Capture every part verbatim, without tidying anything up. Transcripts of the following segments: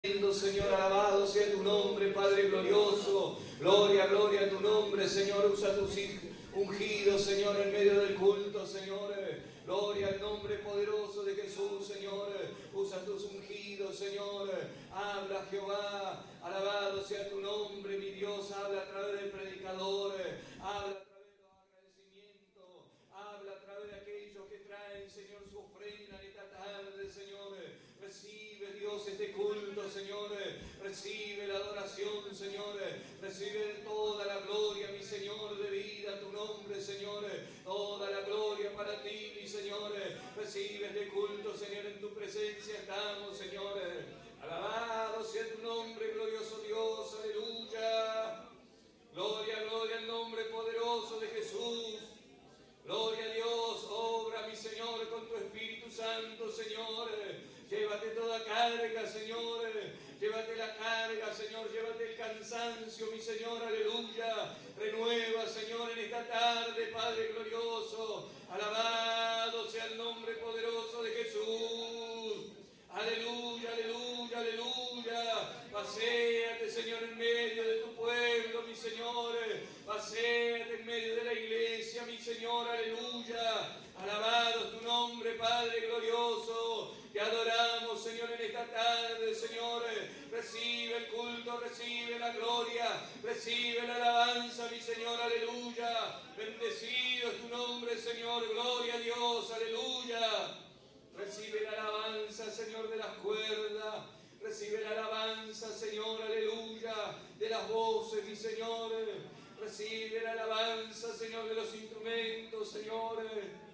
Señor, alabado sea tu nombre, Padre glorioso. Gloria, gloria a tu nombre, Señor. Usa tus ungidos, Señor, en medio del culto, Señor. Gloria al nombre poderoso de Jesús, Señor. Usa tus ungidos, Señor. Habla, Jehová. Alabado sea tu nombre, mi Dios. Habla a través del predicador. Habla a través de los agradecimientos. Habla a través de aquellos que traen, Señor, su ofrenda en esta tarde, Señor. Recibe, Dios, este culto, Señor. Recibe la adoración, Señor. Recibe toda la gloria, mi Señor, de vida a tu nombre, Señor. Toda la gloria para ti, mi Señor. Recibe este culto, Señor. En tu presencia estamos, Señor. Alabado sea tu nombre, glorioso Dios. Aleluya. Gloria, gloria al nombre poderoso de Jesús. Gloria a Dios. Obra, mi Señor, con tu Espíritu Santo, Señor. Llévate toda carga, Señor. Llévate la carga, Señor. Llévate el cansancio, mi Señor. Aleluya. Renueva, Señor, en esta tarde, Padre glorioso. Alabado sea el nombre poderoso de Jesús. Aleluya, aleluya, aleluya. Paséate, Señor, en medio de tu pueblo, mi Señor. Paséate en medio de la iglesia, mi Señor. Aleluya. Alabado es tu nombre, Padre glorioso. Te adoramos, Señor, en esta tarde, Señor. Recibe el culto, recibe la gloria, recibe la alabanza, mi Señor. Aleluya. Bendecido es tu nombre, Señor. Gloria a Dios. Aleluya. Recibe la alabanza, Señor, de las cuerdas. Recibe la alabanza, Señor, aleluya, de las voces, mi Señor. Recibe la alabanza, Señor, de los instrumentos, Señor.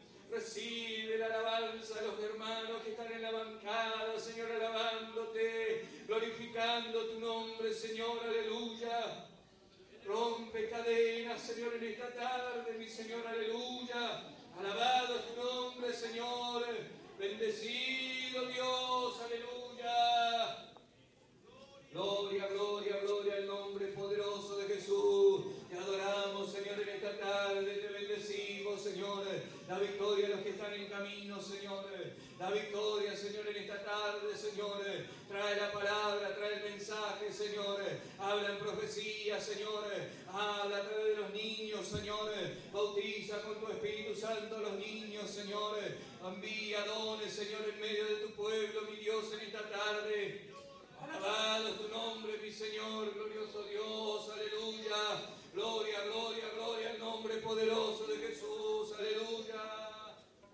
Recibe la alabanza de los hermanos que están en la bancada, Señor, alabándote, glorificando tu nombre, Señor, aleluya. Rompe cadenas, Señor, en esta tarde, mi Señor, aleluya. Alabado es tu nombre, Señor. Bendecido Dios, aleluya. Gloria, gloria, gloria al nombre poderoso de Jesús. Te adoramos, Señor, en esta tarde. Te bendecimos, Señor. La victoria a los que están en camino, Señor. La victoria, Señor, en esta tarde, Señor. Trae la palabra, trae el mensaje, Señor. Habla en profecía, Señor. Habla a través de los niños, Señor. Bautiza con tu Espíritu Santo a los niños, Señor. Envía dones, Señor, en medio de tu pueblo, mi Dios, en esta tarde. Alabado es tu nombre, mi Señor, glorioso Dios, aleluya. Gloria, gloria, gloria al nombre poderoso de Jesús, aleluya.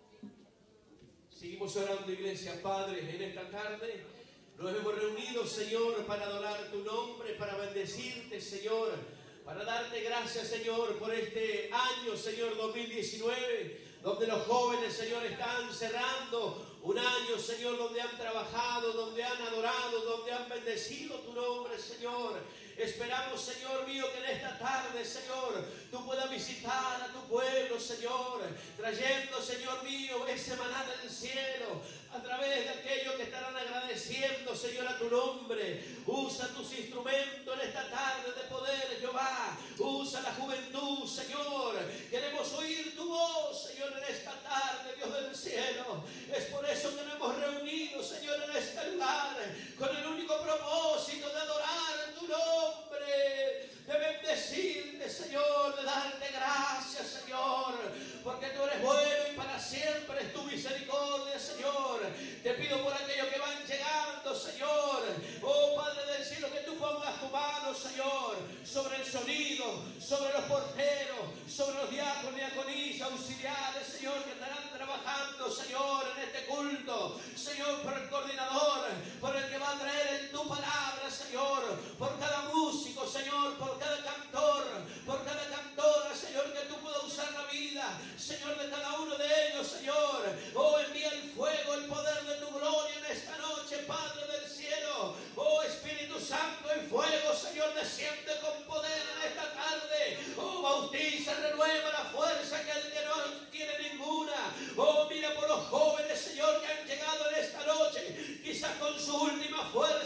Seguimos orando, iglesia, Padre, en esta tarde. Nos hemos reunido, Señor, para adorar tu nombre, para bendecirte, Señor, para darte gracias, Señor, por este año, Señor, dos mil diecinueve, donde los jóvenes, Señor, están cerrando un año, Señor, donde han trabajado, donde han adorado, donde han bendecido tu nombre, Señor. Esperamos, Señor mío, que en esta tarde, Señor, tú puedas visitar a tu pueblo, Señor, trayendo, Señor mío, ese maná del cielo, a través de aquellos que estarán agradeciendo, Señor, a tu nombre. Usa tus instrumentos en esta tarde de poder, Jehová. Usa la juventud, Señor. Queremos oír tu voz, Señor, en esta tarde, Dios del cielo. Es por eso que nos hemos reunido, Señor, en este lugar, con el único propósito de adorar tu nombre, de bendecirte, Señor, de darte gracias, Señor, porque tú eres bueno y para siempre es tu misericordia, Señor. Te pido por aquellos que van llegando, Señor, oh Padre del cielo, que tú pongas tu mano, Señor, sobre el sonido, sobre los porteros, sobre los diáconos, diaconisas, auxiliares, Señor, que estarán trabajando, Señor, en este culto, Señor, por el coordinador, por el que va a traer en tu palabra, Señor, por cada músico, Señor, por cada cantor, por cada cantora, Señor, que tú puedas usar la vida, Señor, de cada uno de ellos, Señor. Oh, envía el fuego, el poder de tu gloria en esta noche, Padre del cielo. Oh, Espíritu Santo, el fuego, Señor, desciende con poder en esta tarde. Oh, bautiza, renueva la fuerza que el que no tiene ninguna. Oh, mira por los jóvenes, Señor, que han llegado en esta noche, quizás con su última fuerza,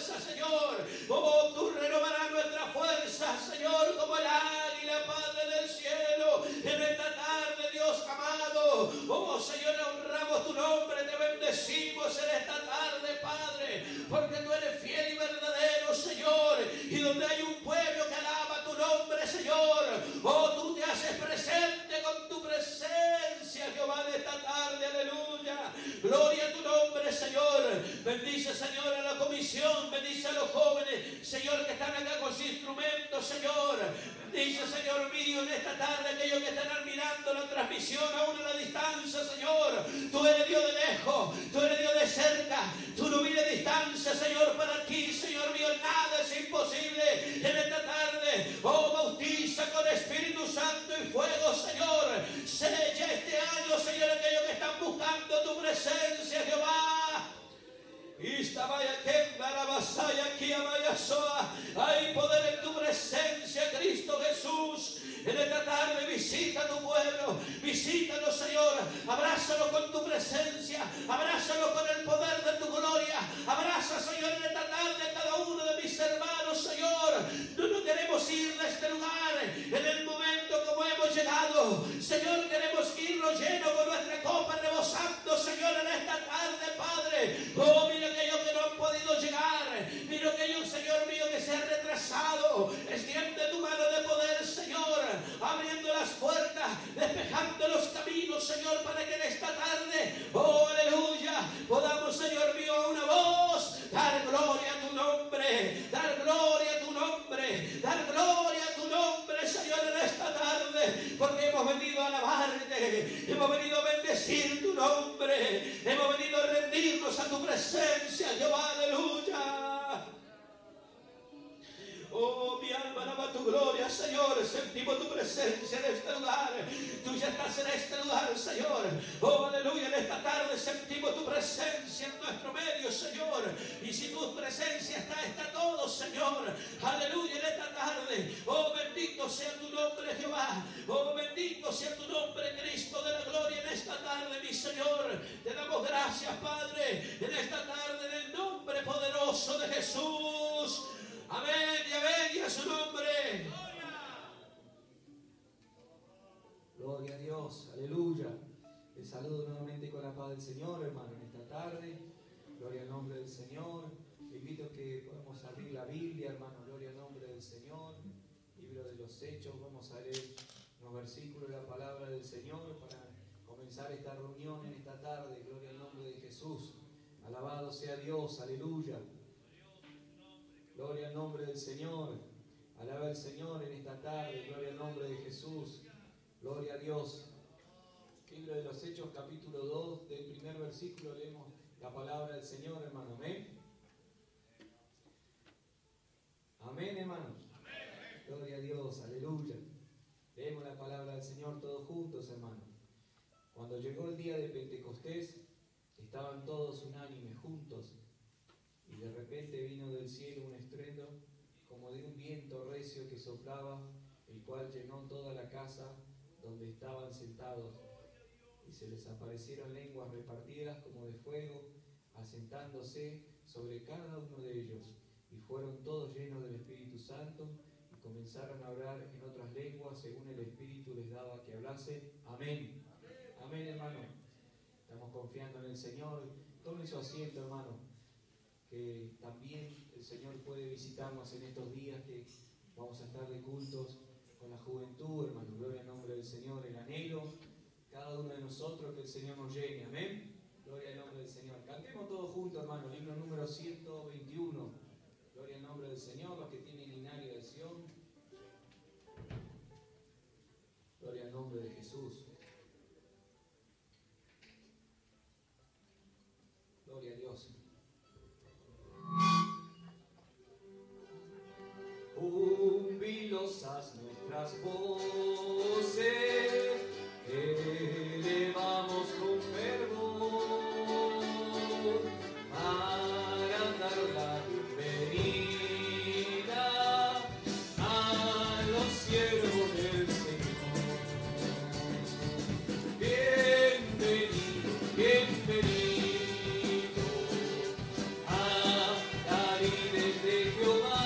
corazón. Bendice a los jóvenes, Señor, que están acá con sus instrumentos, Señor. Bendice, Señor mío, en esta tarde aquellos que están mirando la transmisión aún a la distancia, Señor. Tú eres Dios de lejos, tú eres Dios de cerca. Tú no mides distancia, Señor, para ti, Señor mío. Nada es imposible en esta tarde. Oh, bautiza con Espíritu Santo y fuego, Señor. Sella este año, Señor, aquellos que están buscando tu presencia, Jehová. Hay poder en tu presencia, Cristo Jesús. En esta tarde visita a tu pueblo, visítalo, Señor. Abrázalo con tu presencia, abrázalo con el poder de tu gloria. Abraza, Señor, en esta tarde a cada uno de mis hermanos, Señor. No nos queremos ir de este lugar en el momento como hemos llegado. Señor, queremos irnos llenos con nuestra copa rebosando, Señor, en esta tarde, Padre. Oh, mira aquellos que no han podido llegar. Mira aquellos, Señor mío, que se han retrasado. Extiende tu mano de poder, Señor, abriendo las puertas, despejando los caminos, Señor, para que en esta tarde, oh, aleluya, podamos, Señor mío, a una voz dar gloria a tu nombre, dar gloria a tu nombre, dar gloria a tu nombre, Señor, en esta tarde, porque hemos venido a alabarte, hemos venido a bendecir tu nombre, hemos venido a rendirnos a tu presencia, Jehová, aleluya. Oh, mi alma alaba tu gloria, Señor. Sentimos tu presencia en este lugar. Tú ya estás en este lugar, Señor. Oh, aleluya. En esta tarde sentimos tu presencia en nuestro medio, Señor. Y si tu presencia está, está todo, Señor. Aleluya, en esta tarde. Oh, bendito sea tu nombre, Jehová. Oh, bendito sea tu nombre, Cristo de la gloria, en esta tarde, mi Señor. Te damos gracias, Padre, en esta tarde, en el nombre poderoso de Jesús. Amén y amén y a su nombre. Gloria a Dios, aleluya. Les saludo nuevamente con la paz del Señor, hermano, en esta tarde. Gloria al nombre del Señor. Le invito a que podamos abrir la Biblia, hermano. Gloria al nombre del Señor. Libro de los Hechos. Vamos a leer unos versículos de la palabra del Señor para comenzar esta reunión en esta tarde. Gloria al nombre de Jesús. Alabado sea Dios, aleluya. Gloria al nombre del Señor. Alaba al Señor en esta tarde. Gloria al nombre de Jesús. Gloria a Dios. Libro de los Hechos, capítulo dos, del primer versículo, leemos la palabra del Señor, hermano. Amén. Amén, hermanos. Amén. Gloria a Dios. Aleluya. Leemos la palabra del Señor todos juntos, hermano. Cuando llegó el día de Pentecostés, estaban todos unánimes juntos. Y de repente vino del cielo un estruendo como de un viento recio que soplaba, el cual llenó toda la casa donde estaban sentados. Y se les aparecieron lenguas repartidas como de fuego, asentándose sobre cada uno de ellos. Y fueron todos llenos del Espíritu Santo y comenzaron a hablar en otras lenguas según el Espíritu les daba que hablasen. Amén. Amén, hermano. Estamos confiando en el Señor. Tomen su asiento, hermano. Que también el Señor puede visitarnos en estos días que vamos a estar de cultos con la juventud, hermano. Gloria al nombre del Señor, el anhelo, cada uno de nosotros, que el Señor nos llene, amén. Gloria al nombre del Señor. Cantemos todos juntos, hermano, libro número ciento veintiuno. Gloria al nombre del Señor, los que tienen linario de Sión. Gloria al nombre de Jesús. Gloria a Dios. Jubilosas nuestras voces, elevamos con fervor para dar la bienvenida a los siervos del Señor. Bienvenido, bienvenido a la vida de Jehová.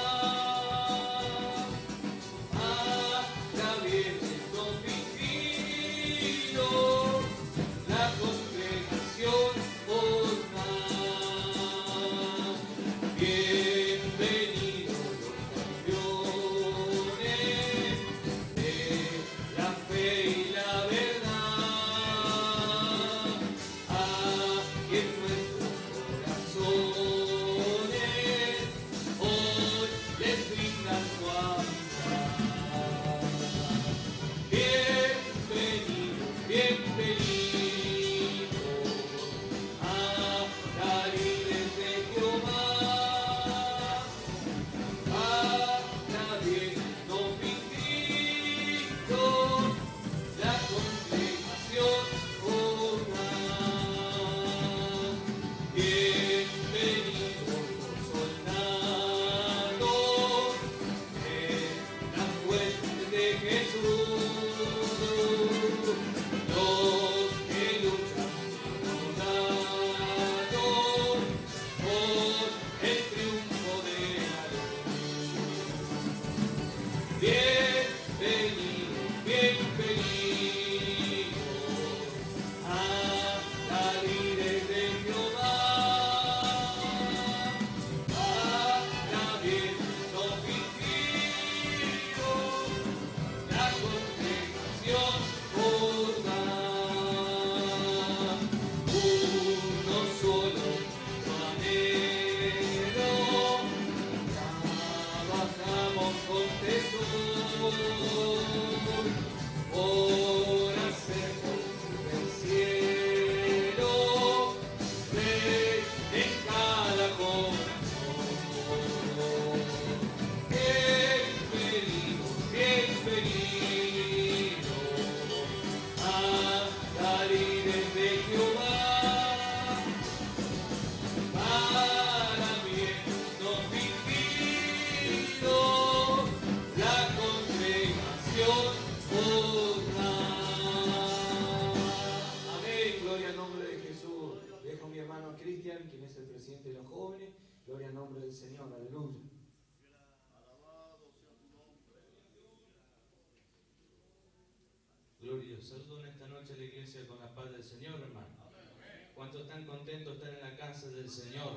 nombre del Señor, aleluya. Gloria, saludo en esta noche a la iglesia con la paz del Señor, hermano. ¿Cuántos están contentos de estar en la casa del Señor?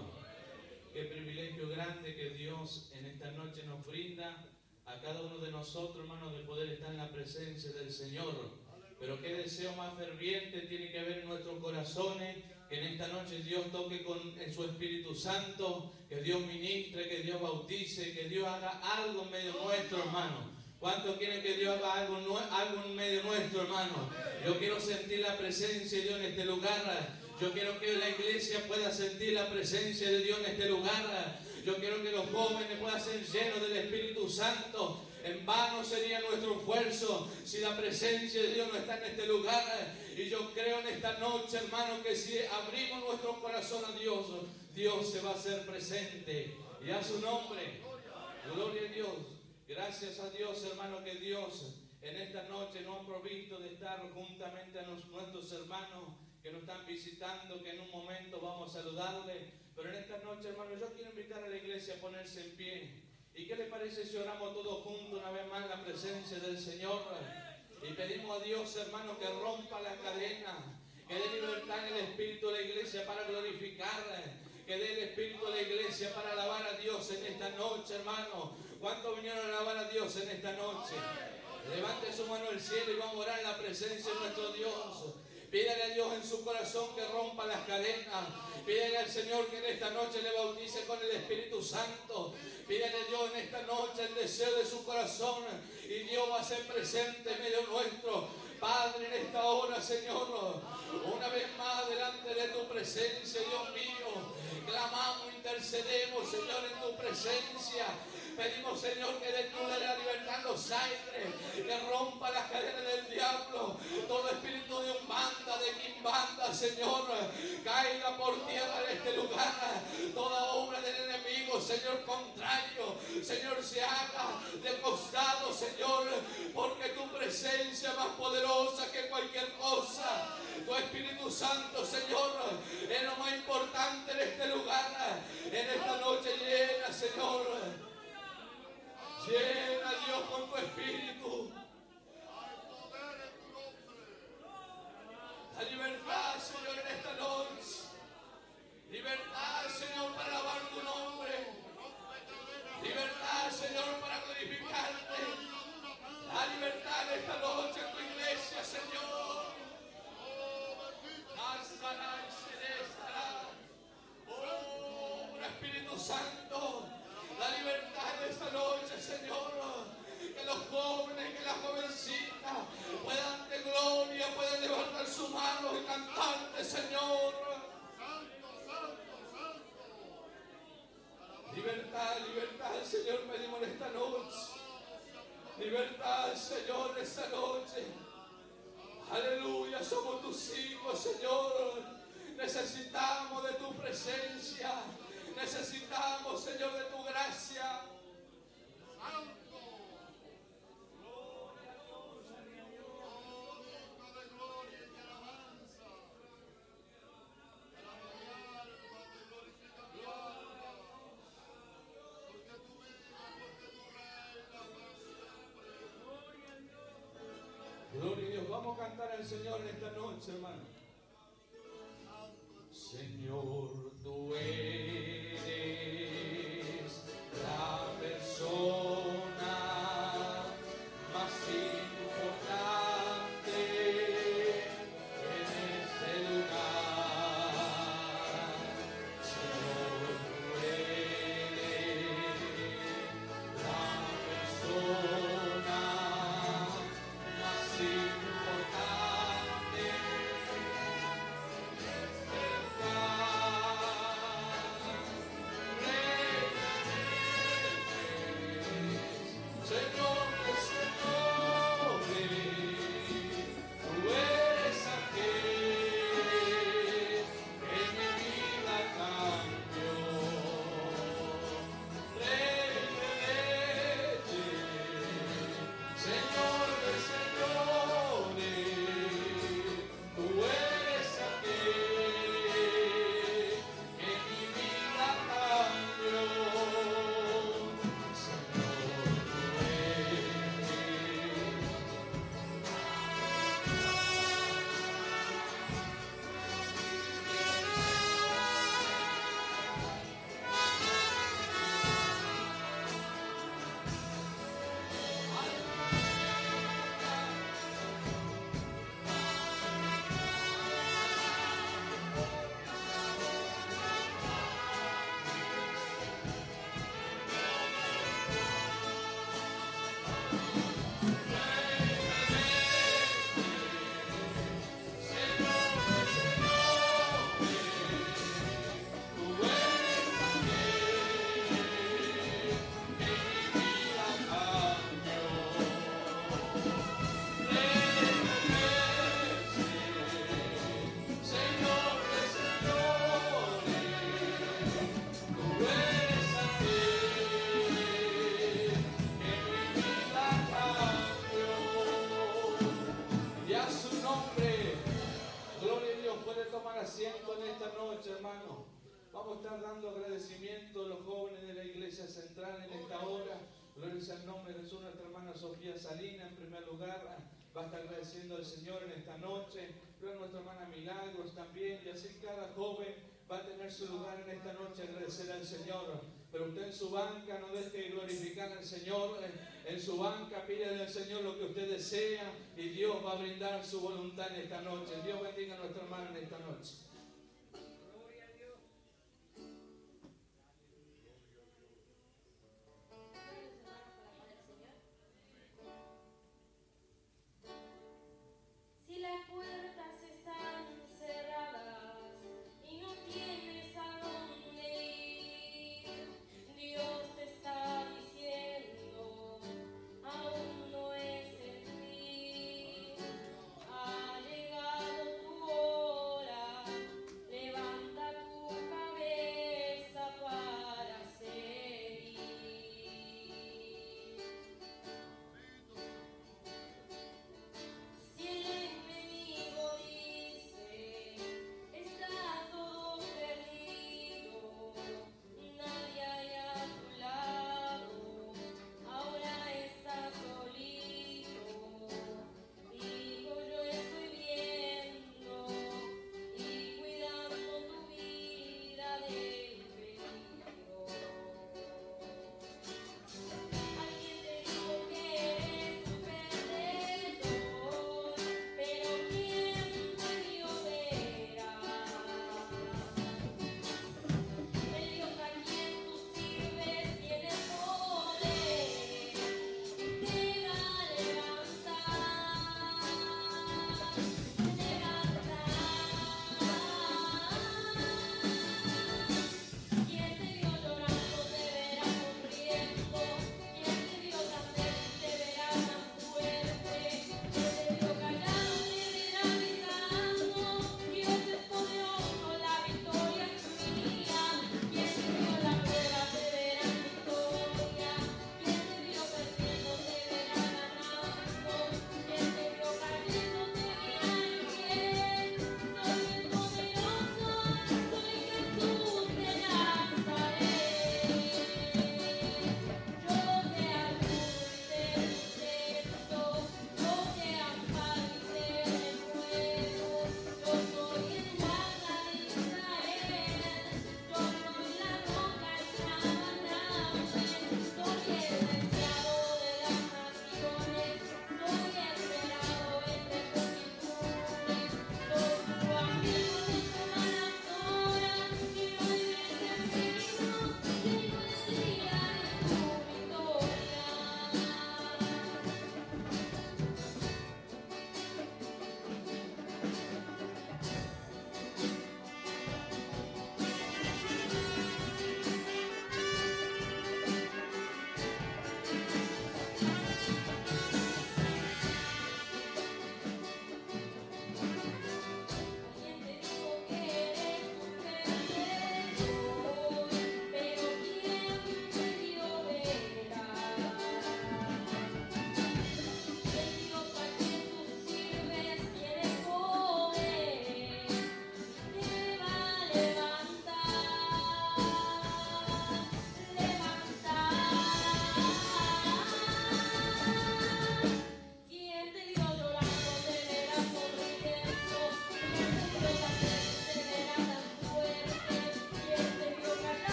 Qué privilegio grande que Dios en esta noche nos brinda a cada uno de nosotros, hermanos, de poder estar en la presencia del Señor. Pero qué deseo más ferviente tiene que haber en nuestros corazones, que en esta noche Dios toque con en su Espíritu Santo, que Dios ministre, que Dios bautice, que Dios haga algo en medio nuestro, hermano. ¿Cuántos quieren que Dios haga algo, algo en medio nuestro, hermano? Yo quiero sentir la presencia de Dios en este lugar. Yo quiero que la iglesia pueda sentir la presencia de Dios en este lugar. Yo quiero que los jóvenes puedan ser llenos del Espíritu Santo. En vano sería nuestro esfuerzo si la presencia de Dios no está en este lugar. Y yo creo en esta noche, hermano, que si abrimos nuestro corazón a Dios, Dios se va a hacer presente. Y a su nombre, gloria a Dios. Gracias a Dios, hermano, que Dios en esta noche nos ha provisto de estar juntamente a los, nuestros hermanos que nos están visitando, que en un momento vamos a saludarle. Pero en esta noche, hermano, yo quiero invitar a la iglesia a ponerse en pie. ¿Y qué le parece si oramos todos juntos una vez más en la presencia del Señor? Y pedimos a Dios, hermano, que rompa la cadena, que dé libertad en el espíritu de la iglesia para glorificarle, que dé el espíritu de la iglesia para alabar a Dios en esta noche, hermano. ¿Cuántos vinieron a alabar a Dios en esta noche? Levante su mano al cielo y vamos a orar en la presencia de nuestro Dios. Pídale a Dios en su corazón que rompa las cadenas. Pídale al Señor que en esta noche le bautice con el Espíritu Santo. Pídale a Dios en esta noche el deseo de su corazón y Dios va a ser presente en medio nuestro. Padre, en esta hora, Señor, una vez más delante de tu presencia, Dios mío, clamamos, intercedemos, Señor, en tu presencia. Pedimos, Señor, que de tu de la libertad los aires, que rompa las cadenas del diablo, todo espíritu de umbanda, de quimbanda, Señor, caiga por tierra en este lugar, toda obra del enemigo, Señor, contrario, Señor, se haga de costado, Señor, porque tu presencia es más poderosa que cualquier cosa. Tu Espíritu Santo, Señor, es lo más importante en este lugar, en esta noche llena, Señor. Llena a Dios con tu espíritu. La libertad, Señor, en esta noche. Libertad, Señor, para alabar tu nombre. Libertad, Señor, para glorificarte. La libertad en esta noche en tu iglesia, Señor. Oh, Espíritu Santo. La libertad de esta noche, Señor, que los jóvenes, que las jovencitas puedan darte gloria, puedan levantar sus manos y cantarte, Señor. Santo, santo, santo. Libertad, libertad, Señor, pedimos en esta noche. Libertad, Señor, esta noche. Aleluya, somos tus hijos, Señor. Necesitamos de tu presencia. Necesitamos, Señor, de tu gracia. Santo. Gloria a Dios, oh, digno de gloria y de alabanza. Te la alma, te glorifica tu alma. Porque tú vivas, porque tú reinas para siempre. Gloria a Dios. Gloria a Dios. Vamos a cantar al Señor en esta noche, hermano. Señor, tú eres la persona más importante en este lugar. Señor, tú eres la persona más importante en este lugar. Asiento en esta noche, hermano. Vamos a estar dando agradecimiento a los jóvenes de la iglesia central en esta hora. Gloria sea el nombre de Jesús. Nuestra hermana Sofía Salina, en primer lugar, va a estar agradeciendo al Señor en esta noche. Gloria a nuestra hermana Milagros también. Y así cada joven va a tener su lugar en esta noche a agradecer al Señor. Pero usted en su banca no deje de glorificar al Señor. En su banca pídele al Señor lo que usted desea y Dios va a brindar su voluntad en esta noche. Dios bendiga a nuestra hermana en esta noche. Si las puertas están cerradas y no tienes a dónde ir, Dios te está diciendo, aún no es el fin. Ha llegado tu hora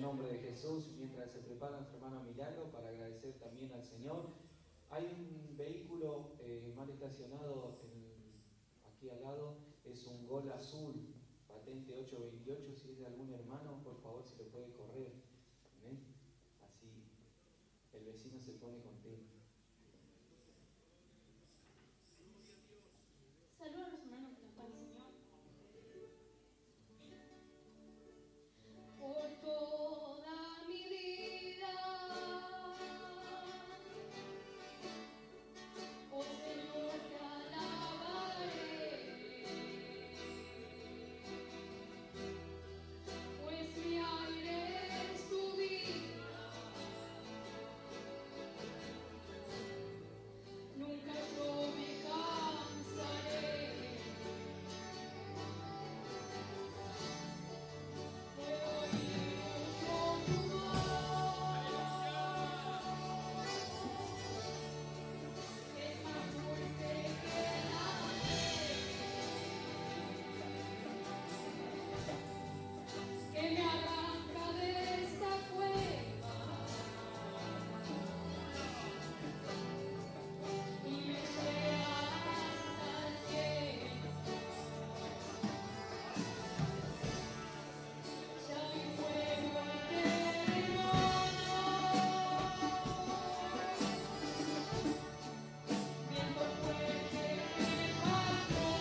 nombre de Jesús, mientras se prepara nuestro hermano Milagro para agradecer también al Señor. Hay un vehículo eh, mal estacionado en, aquí al lado, es un Gol azul, patente ocho veintiocho, si es de algún hermano, por favor, si lo puede correr. ¿Amén? Así el vecino se pone contento. Saludos a los hermanos que nos paz del Señor. Por toda mi vida, oh Señor, te alabaré, pues mi aire es tu vida, nunca yo me cansaré. Es más dulce que la miel, que me arranca de esta cueva y me lleva hasta el cielo. Ya vi fuego y terremoto, viento fuerte que me pasó.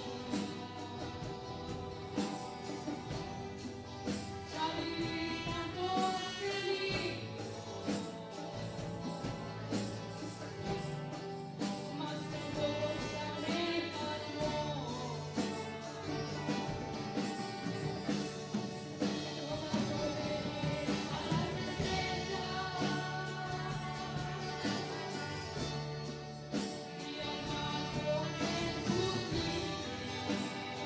Ya viví tantos peligros, mas tu voz ya me calmó. Volveré a las estrellas y al mar con sus líneas.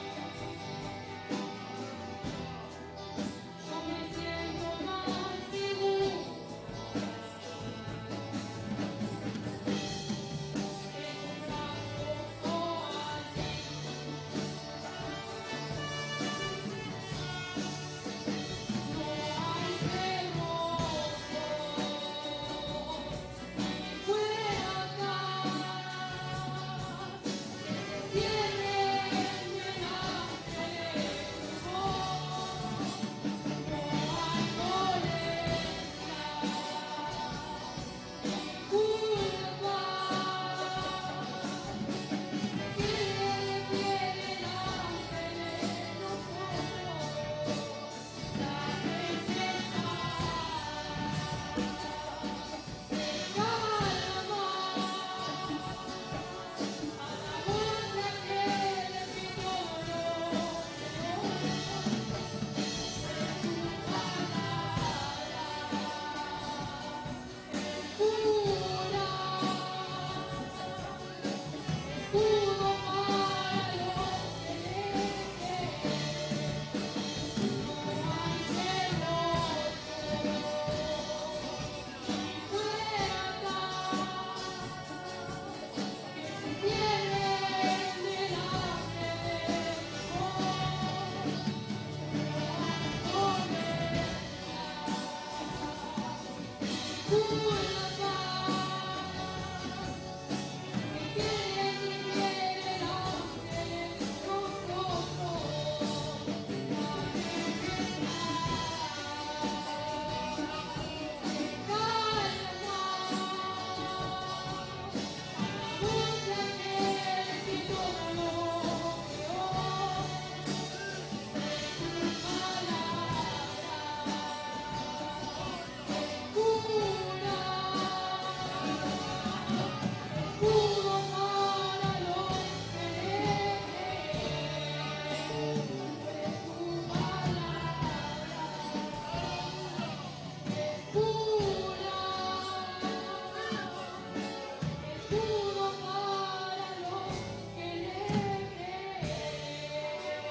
Yo me siento más seguro en tus brazos, oh allí. No hay cerrojo ni puertas que se cierren delante de tu voz. No hay dolencia ni culpa que quede de pie delante de nosotros. La tristeza se calma a la voz de aquel que todo lo creó. Es tu palabra, es pura, escudo para los que le creen. No hay cerrojo ni puertas que se cierren delante de tu voz. No hay dolencia ni culpa que quede de pie delante de nosotros. La tempestad se calma a la voz de aquel que todo lo creó. Es tu palabra, es pura, escudo para los que le creen. Es tu palabra, es pura, escudo para los que le creen.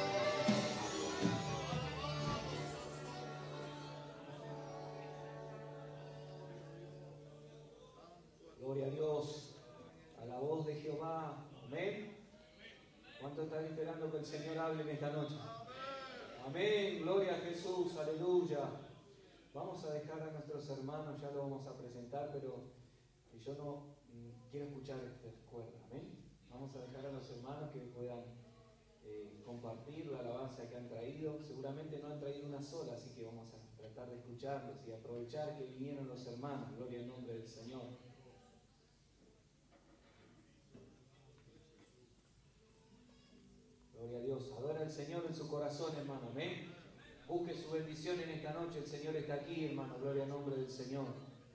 Gloria a Dios, a la voz de Jehová. Amén. ¿Cuánto están esperando que el Señor hable en esta noche? Amén. Gloria a Jesús. Aleluya. Vamos a dejar a nuestros hermanos, ya lo vamos a presentar, pero yo no mm, quiero escuchar esta cuerda, ¿amén? Vamos a dejar a los hermanos que puedan eh, compartir la alabanza que han traído. Seguramente no han traído una sola, así que vamos a tratar de escucharlos y aprovechar que vinieron los hermanos. Gloria al nombre del Señor. Gloria a Dios. Adora al Señor en su corazón, hermano, amén. Busque su bendición en esta noche. El Señor está aquí, hermano. Gloria al nombre del Señor.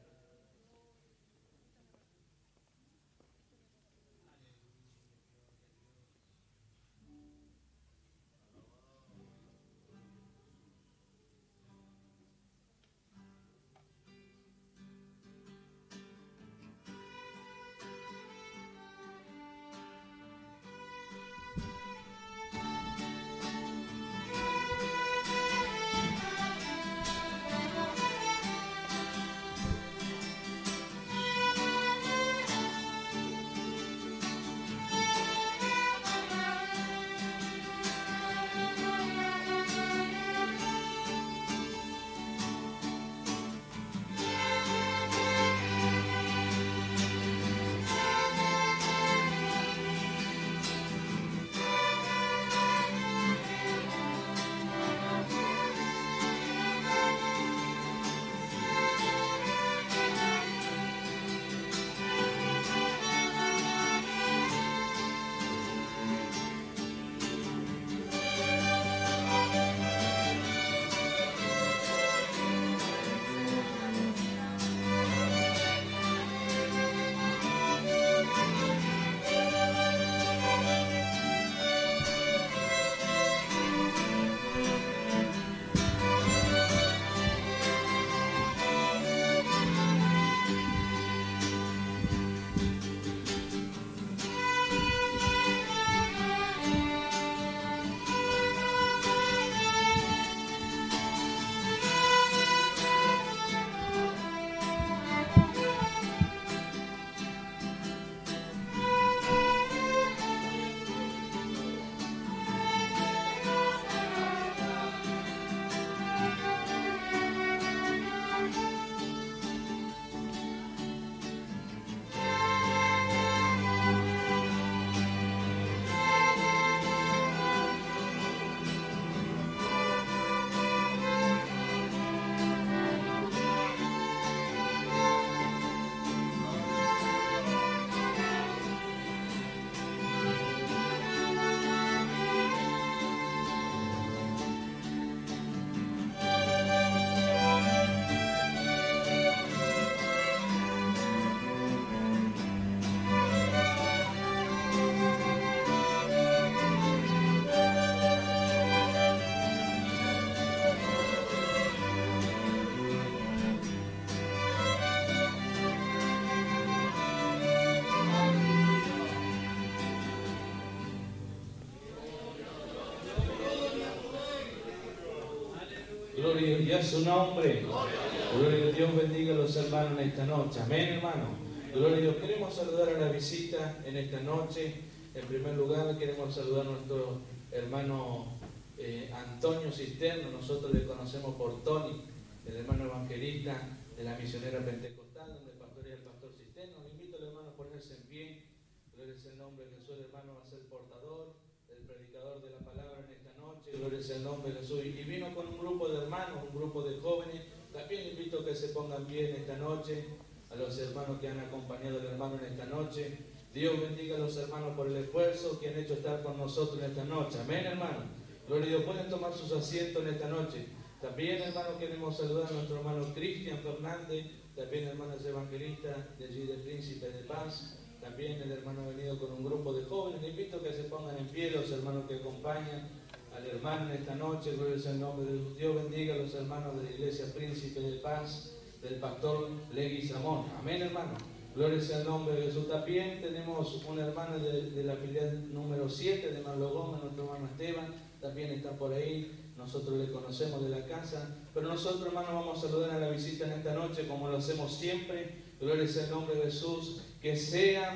Gloria a su nombre. Gloria a Dios, bendiga a los hermanos en esta noche. Amén, hermano. Gloria a Dios. Queremos saludar a la visita en esta noche. En primer lugar, queremos saludar a nuestro hermano eh, Antonio Cisterno. Nosotros le conocemos por Tony, el hermano evangelista de la misionera pentecostal, donde pastorea el pastor Cisterno. Le invito al hermano a ponerse en pie. Gloria es el nombre de Jesús. El hermano va a ser portador, el predicador de la palabra en esta noche. Gloria es el nombre de Jesús. Y vino con un grupo de hermanos, un grupo de jóvenes. También invito a que se pongan bien esta noche, a los hermanos que han acompañado al hermano en esta noche. Dios bendiga a los hermanos por el esfuerzo que han hecho estar con nosotros en esta noche. Amén, hermano. Gloria a Dios. Pueden tomar sus asientos en esta noche. También, hermano, queremos saludar a nuestro hermano Cristian Fernández, también hermanos evangelistas de allí del Príncipe de Paz. También el hermano ha venido con un grupo de jóvenes. Les invito a que se pongan en pie los hermanos que acompañan al hermano en esta noche. Gloria sea el nombre de Dios. Dios bendiga a los hermanos de la Iglesia Príncipe de Paz, del pastor Leguizamón. Amén, hermano. Gloria sea el nombre de Jesús. También tenemos una hermana de, de la filial número siete de Marlo Gómez, nuestro hermano Esteban. También está por ahí. Nosotros le conocemos de la casa. Pero nosotros, hermanos, vamos a saludar a la visita en esta noche como lo hacemos siempre. Gloria sea el nombre de Jesús. Que sean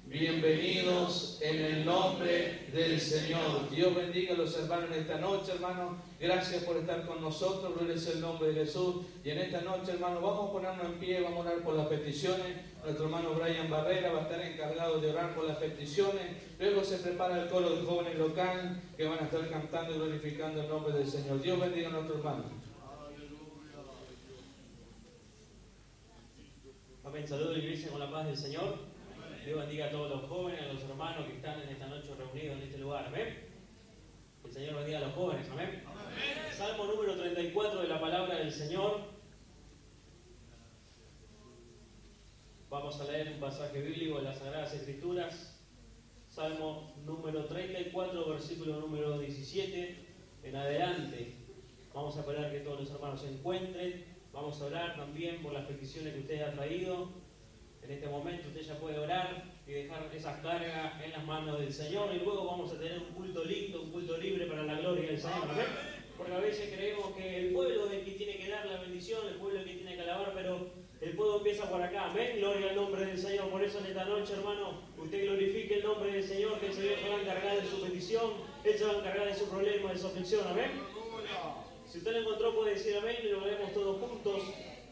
Bienvenidos en el nombre del Señor. Dios bendiga a los hermanos en esta noche, hermanos. Gracias por estar con nosotros. Gloria es el nombre de Jesús. Y en esta noche, hermanos, vamos a ponernos en pie, vamos a orar por las peticiones. Nuestro hermano Brian Barrera va a estar encargado de orar por las peticiones. Luego se prepara el coro de jóvenes local que van a estar cantando y glorificando el nombre del Señor. Dios bendiga a nuestro hermano. Amén. Saludos a la iglesia con la paz del Señor. Dios bendiga a todos los jóvenes, a los hermanos que están en esta noche reunidos en este lugar. Amén. El Señor bendiga a los jóvenes. Amén. Amén. Salmo número treinta y cuatro de la palabra del Señor. Vamos a leer un pasaje bíblico de las Sagradas Escrituras. Salmo número treinta y cuatro, versículo número diecisiete. En adelante. Vamos a esperar que todos los hermanos se encuentren. Vamos a orar también por las peticiones que usted ha traído. En este momento usted ya puede orar y dejar esas cargas en las manos del Señor, y luego vamos a tener un culto lindo, un culto libre para la gloria del Señor. ¿Amén? Porque a veces creemos que el pueblo es el que tiene que dar la bendición, el pueblo es el que tiene que alabar, pero el pueblo empieza por acá. Amén. Gloria al nombre del Señor. Por eso en esta noche, hermano, usted glorifique el nombre del Señor, que el Señor se va a encargar de su petición, Él se va a encargar de su problema, de su aflicción. Amén. Si usted lo encontró, puede decir amén y lo haremos todos juntos.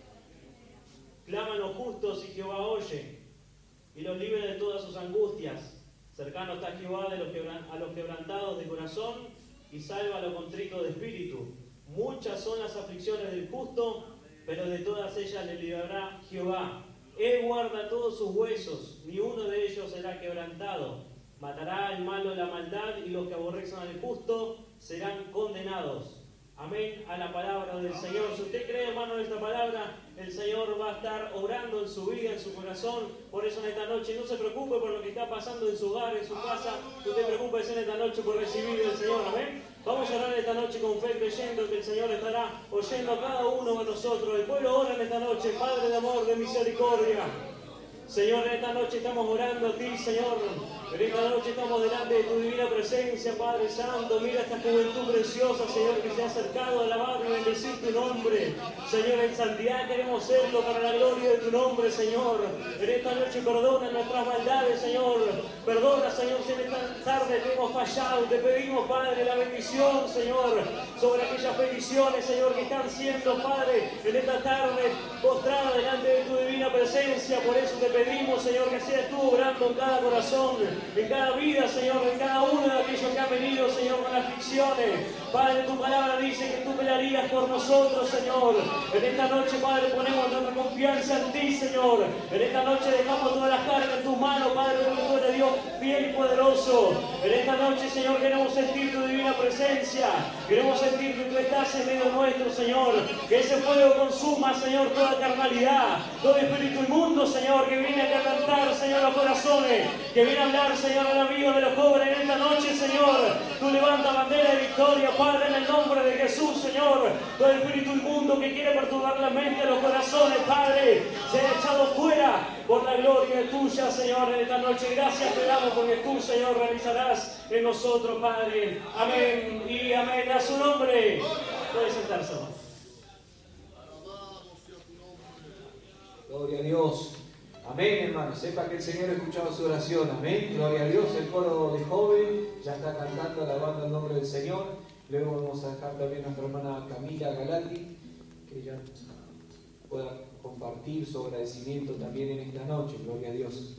Claman los justos y Jehová oye, y los libre de todas sus angustias. Cercano está Jehová de los quebran- a los quebrantados de corazón, y salva a los contritos de espíritu. Muchas son las aflicciones del justo, pero de todas ellas le librará Jehová. Él guarda todos sus huesos, ni uno de ellos será quebrantado. Matará al malo la maldad, y los que aborrecen al justo serán condenados. Amén a la palabra del Señor. Si usted cree, hermano, en esta palabra, el Señor va a estar obrando en su vida, en su corazón. Por eso en esta noche no se preocupe por lo que está pasando en su hogar, en su casa. Usted preocúpese en esta noche por recibir del Señor. Amén. Vamos a orar esta noche con fe, creyendo que el Señor estará oyendo a cada uno de nosotros. El pueblo ora en esta noche. Padre de amor, de misericordia. Señor, en esta noche estamos orando a ti, Señor. En esta noche estamos delante de tu divina presencia, Padre Santo. Mira esta juventud preciosa, Señor, que se ha acercado a alabar y bendecir tu nombre. Señor, en santidad queremos serlo para la gloria de tu nombre, Señor. En esta noche perdona nuestras maldades, Señor. Perdona, Señor, si en esta tarde te hemos fallado. Te pedimos, Padre, la bendición, Señor, sobre aquellas peticiones, Señor, que están siendo, Padre, en esta tarde postradas delante de tu divina presencia. Por eso te pedimos, Señor, que seas tú obrando en cada corazón, en cada vida, Señor, en cada uno de aquellos que han venido, Señor, con aflicciones. Padre, tu palabra dice que tú pelearías por nosotros, Señor. En esta noche, Padre, ponemos nuestra confianza en ti, Señor. En esta noche dejamos todas las cargas en tus manos, Padre, porque tú eres Dios fiel y poderoso. En esta noche, Señor, queremos sentir tu divina presencia. Queremos sentir que tú estás en medio nuestro, Señor. Que ese fuego consuma, Señor, toda carnalidad, todo espíritu inmundo, Señor, que viene a quebrantar, Señor, los corazones, que viene a hablar, Señor, al amigo de los jóvenes en esta noche, Señor. Tú levanta bandera de victoria, Padre, en el nombre de Jesús, Señor. Todo espíritu inmundo que quiere perturbar la mente de los corazones, Padre, se ha echado fuera por la gloria tuya, Señor, en esta noche. Gracias te damos porque tú, Señor, realizarás en nosotros, Padre. Amén y amén a su nombre. Puede sentarse, hermano. Gloria a Dios. Amén, hermano. Sepa que el Señor ha escuchado su oración. Amén. Gloria a Dios. El coro de joven ya está cantando, alabando el nombre del Señor. Luego vamos a dejar también a nuestra hermana Camila Galati, que ella pueda compartir su agradecimiento también en esta noche. Gloria a Dios.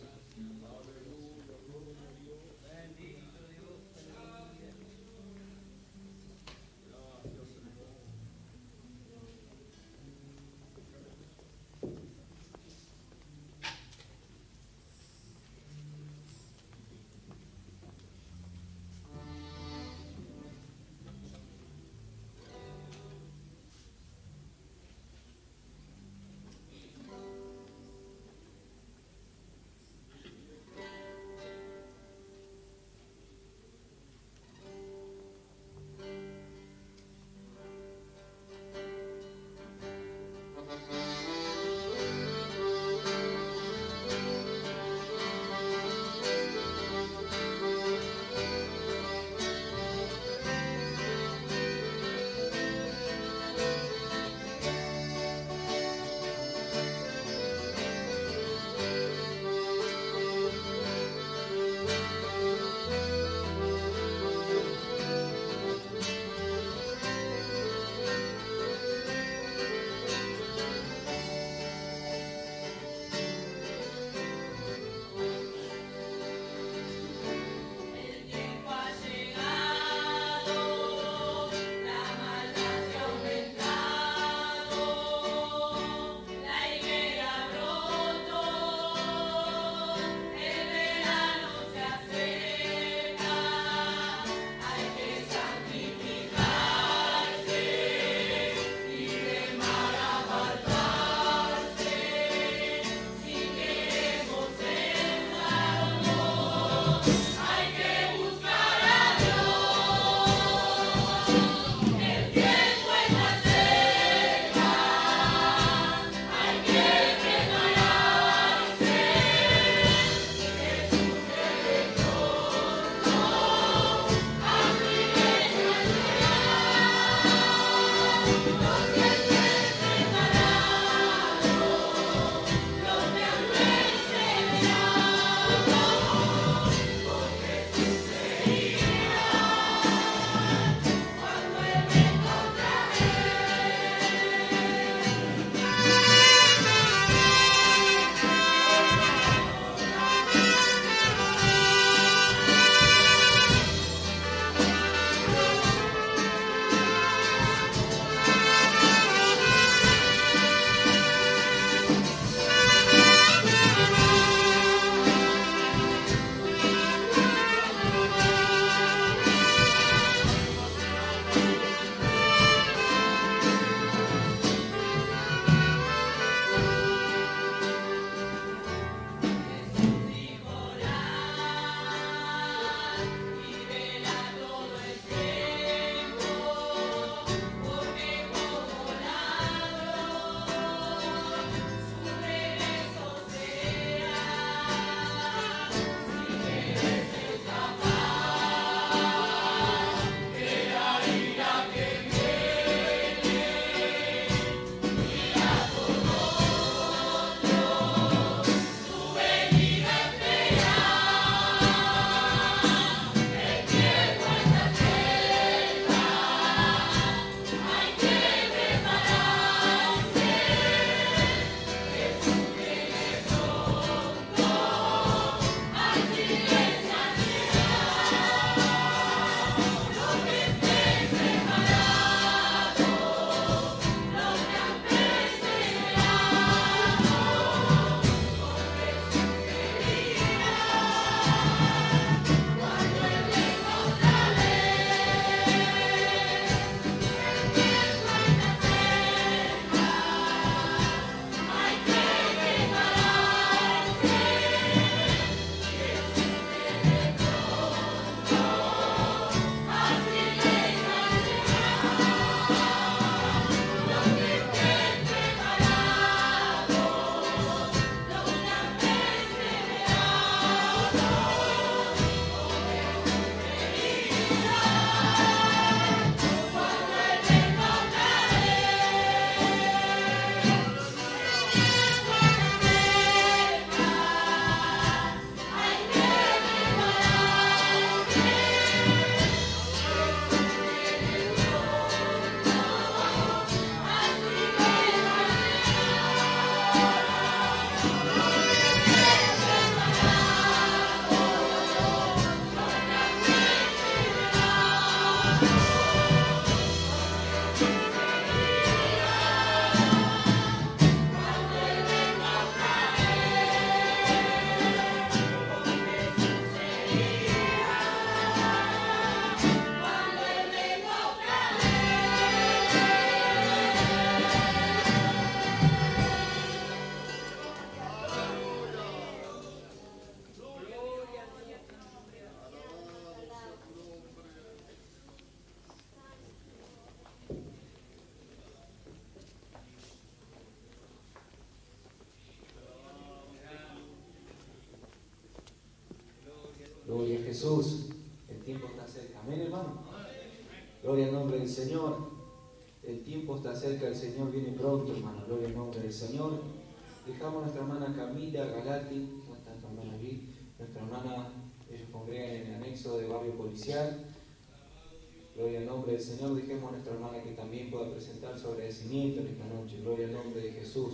Gloria a Jesús. El tiempo está cerca. Amén, hermano. Gloria al nombre del Señor. El tiempo está cerca, el Señor viene pronto, hermano. Gloria al nombre del Señor. Dejamos a nuestra hermana Camila Galati, ¿cómo está nuestra hermana aquí? Nuestra hermana, ellos congregan en el anexo de barrio policial. Gloria al nombre del Señor. Dejemos a nuestra hermana que también pueda presentar su agradecimiento en esta noche. Gloria al nombre de Jesús.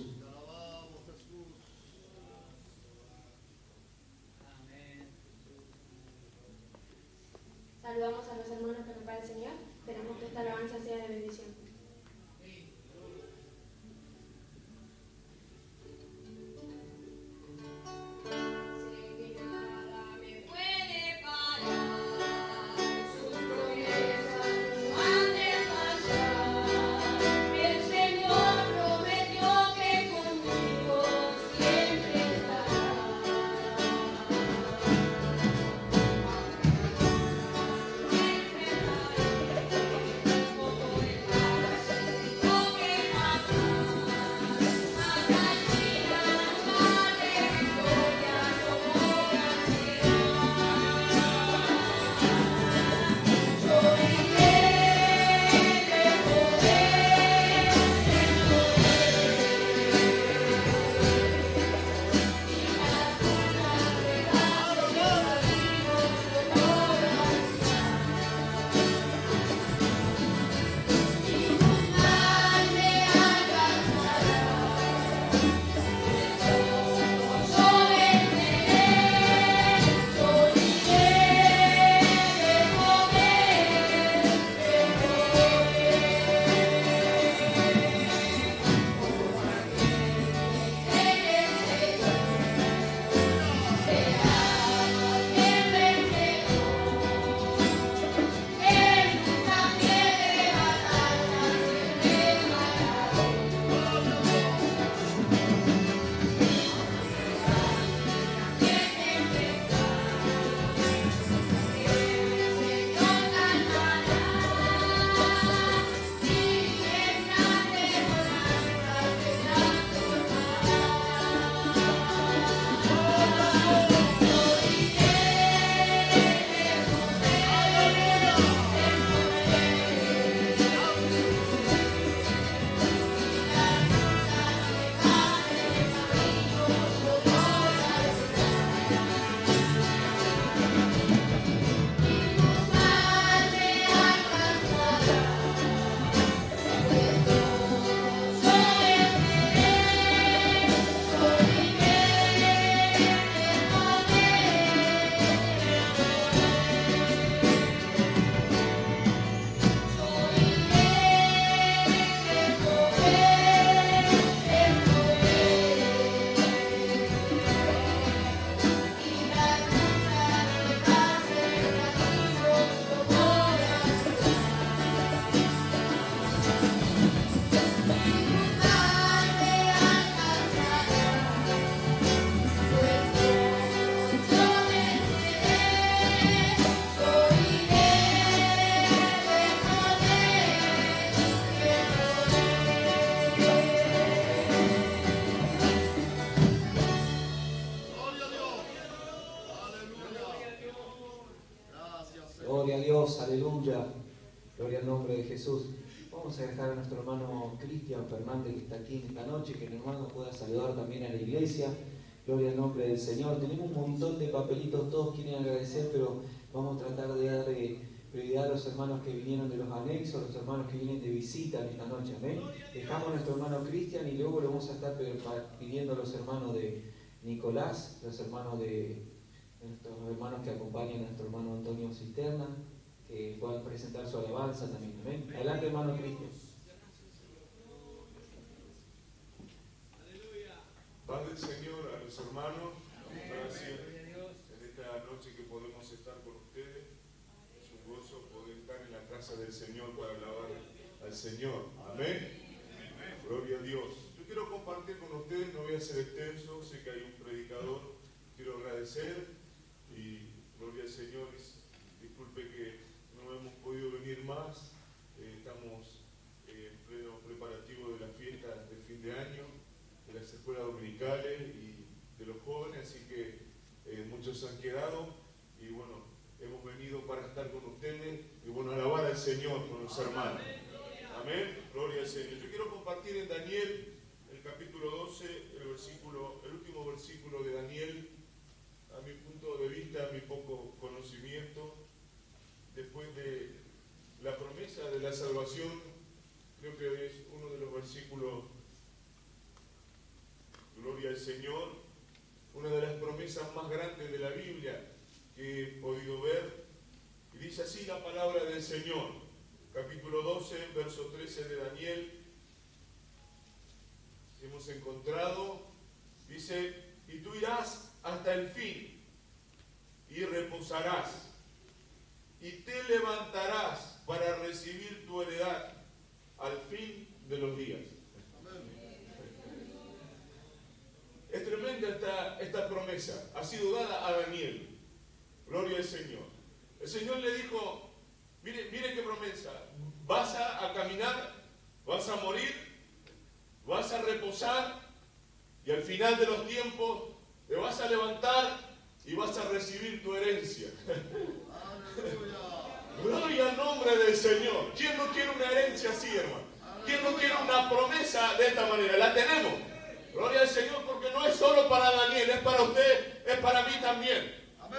Saludamos a los hermanos que prepara el Señor. Esperamos que esta alabanza sea de bendición. Gloria a Dios, aleluya. Gloria al nombre de Jesús. Vamos a dejar a nuestro hermano Cristian Fernández que está aquí esta noche, que el hermano pueda saludar también a la iglesia. Gloria al nombre del Señor. Tenemos un montón de papelitos, todos quieren agradecer, pero vamos a tratar de darle prioridad a los hermanos que vinieron de los anexos, los hermanos que vienen de visita en esta noche. Amén. Dejamos a nuestro hermano Cristian y luego le vamos a estar pidiendo a los hermanos de Nicolás, los hermanos de nuestros hermanos que acompañan a nuestro hermano Antonio Cisterna, que puedan presentar su alabanza también. Amén. Adelante, hermano Cristian. Paz del Señor a los hermanos. Gracias en esta noche que podemos estar con ustedes. Es un gozo poder estar en la casa del Señor para alabar al Señor. Amén. Gloria a Dios. Yo quiero compartir con ustedes, no voy a ser extenso, sé que hay un predicador. Quiero agradecer y gloria al Señor. Disculpe que no hemos podido venir más. Eh, estamos eh, en pleno preparativo de las fiestas de fin de año, de las escuelas dominicales y de los jóvenes, así que eh, muchos han quedado, y bueno, hemos venido para estar con ustedes y bueno, alabar al Señor con los hermanos. Amén, gloria al Señor. Yo quiero compartir en Daniel, el capítulo doce, el versículo, el último versículo de Daniel, a mi punto de vista, a mi poco conocimiento, después de la promesa de la salvación, creo que es uno de los versículos, gloria al Señor, una de las promesas más grandes de la Biblia que he podido ver, y dice así la palabra del Señor, capítulo doce, verso trece de Daniel, hemos encontrado, dice, y tú irás hasta el fin, y reposarás, y te levantarás para recibir tu heredad al fin de los días. Es tremenda esta, esta promesa, ha sido dada a Daniel, gloria al Señor. El Señor le dijo, mire, mire qué promesa, vas a, a caminar, vas a morir, vas a reposar, y al final de los tiempos te vas a levantar y vas a recibir tu herencia. Gloria al nombre del Señor. ¿Quién no quiere una herencia así, hermano? ¿Quién no quiere una promesa de esta manera? La tenemos. Gloria al Señor, porque no es solo para Daniel, es para usted, es para mí también.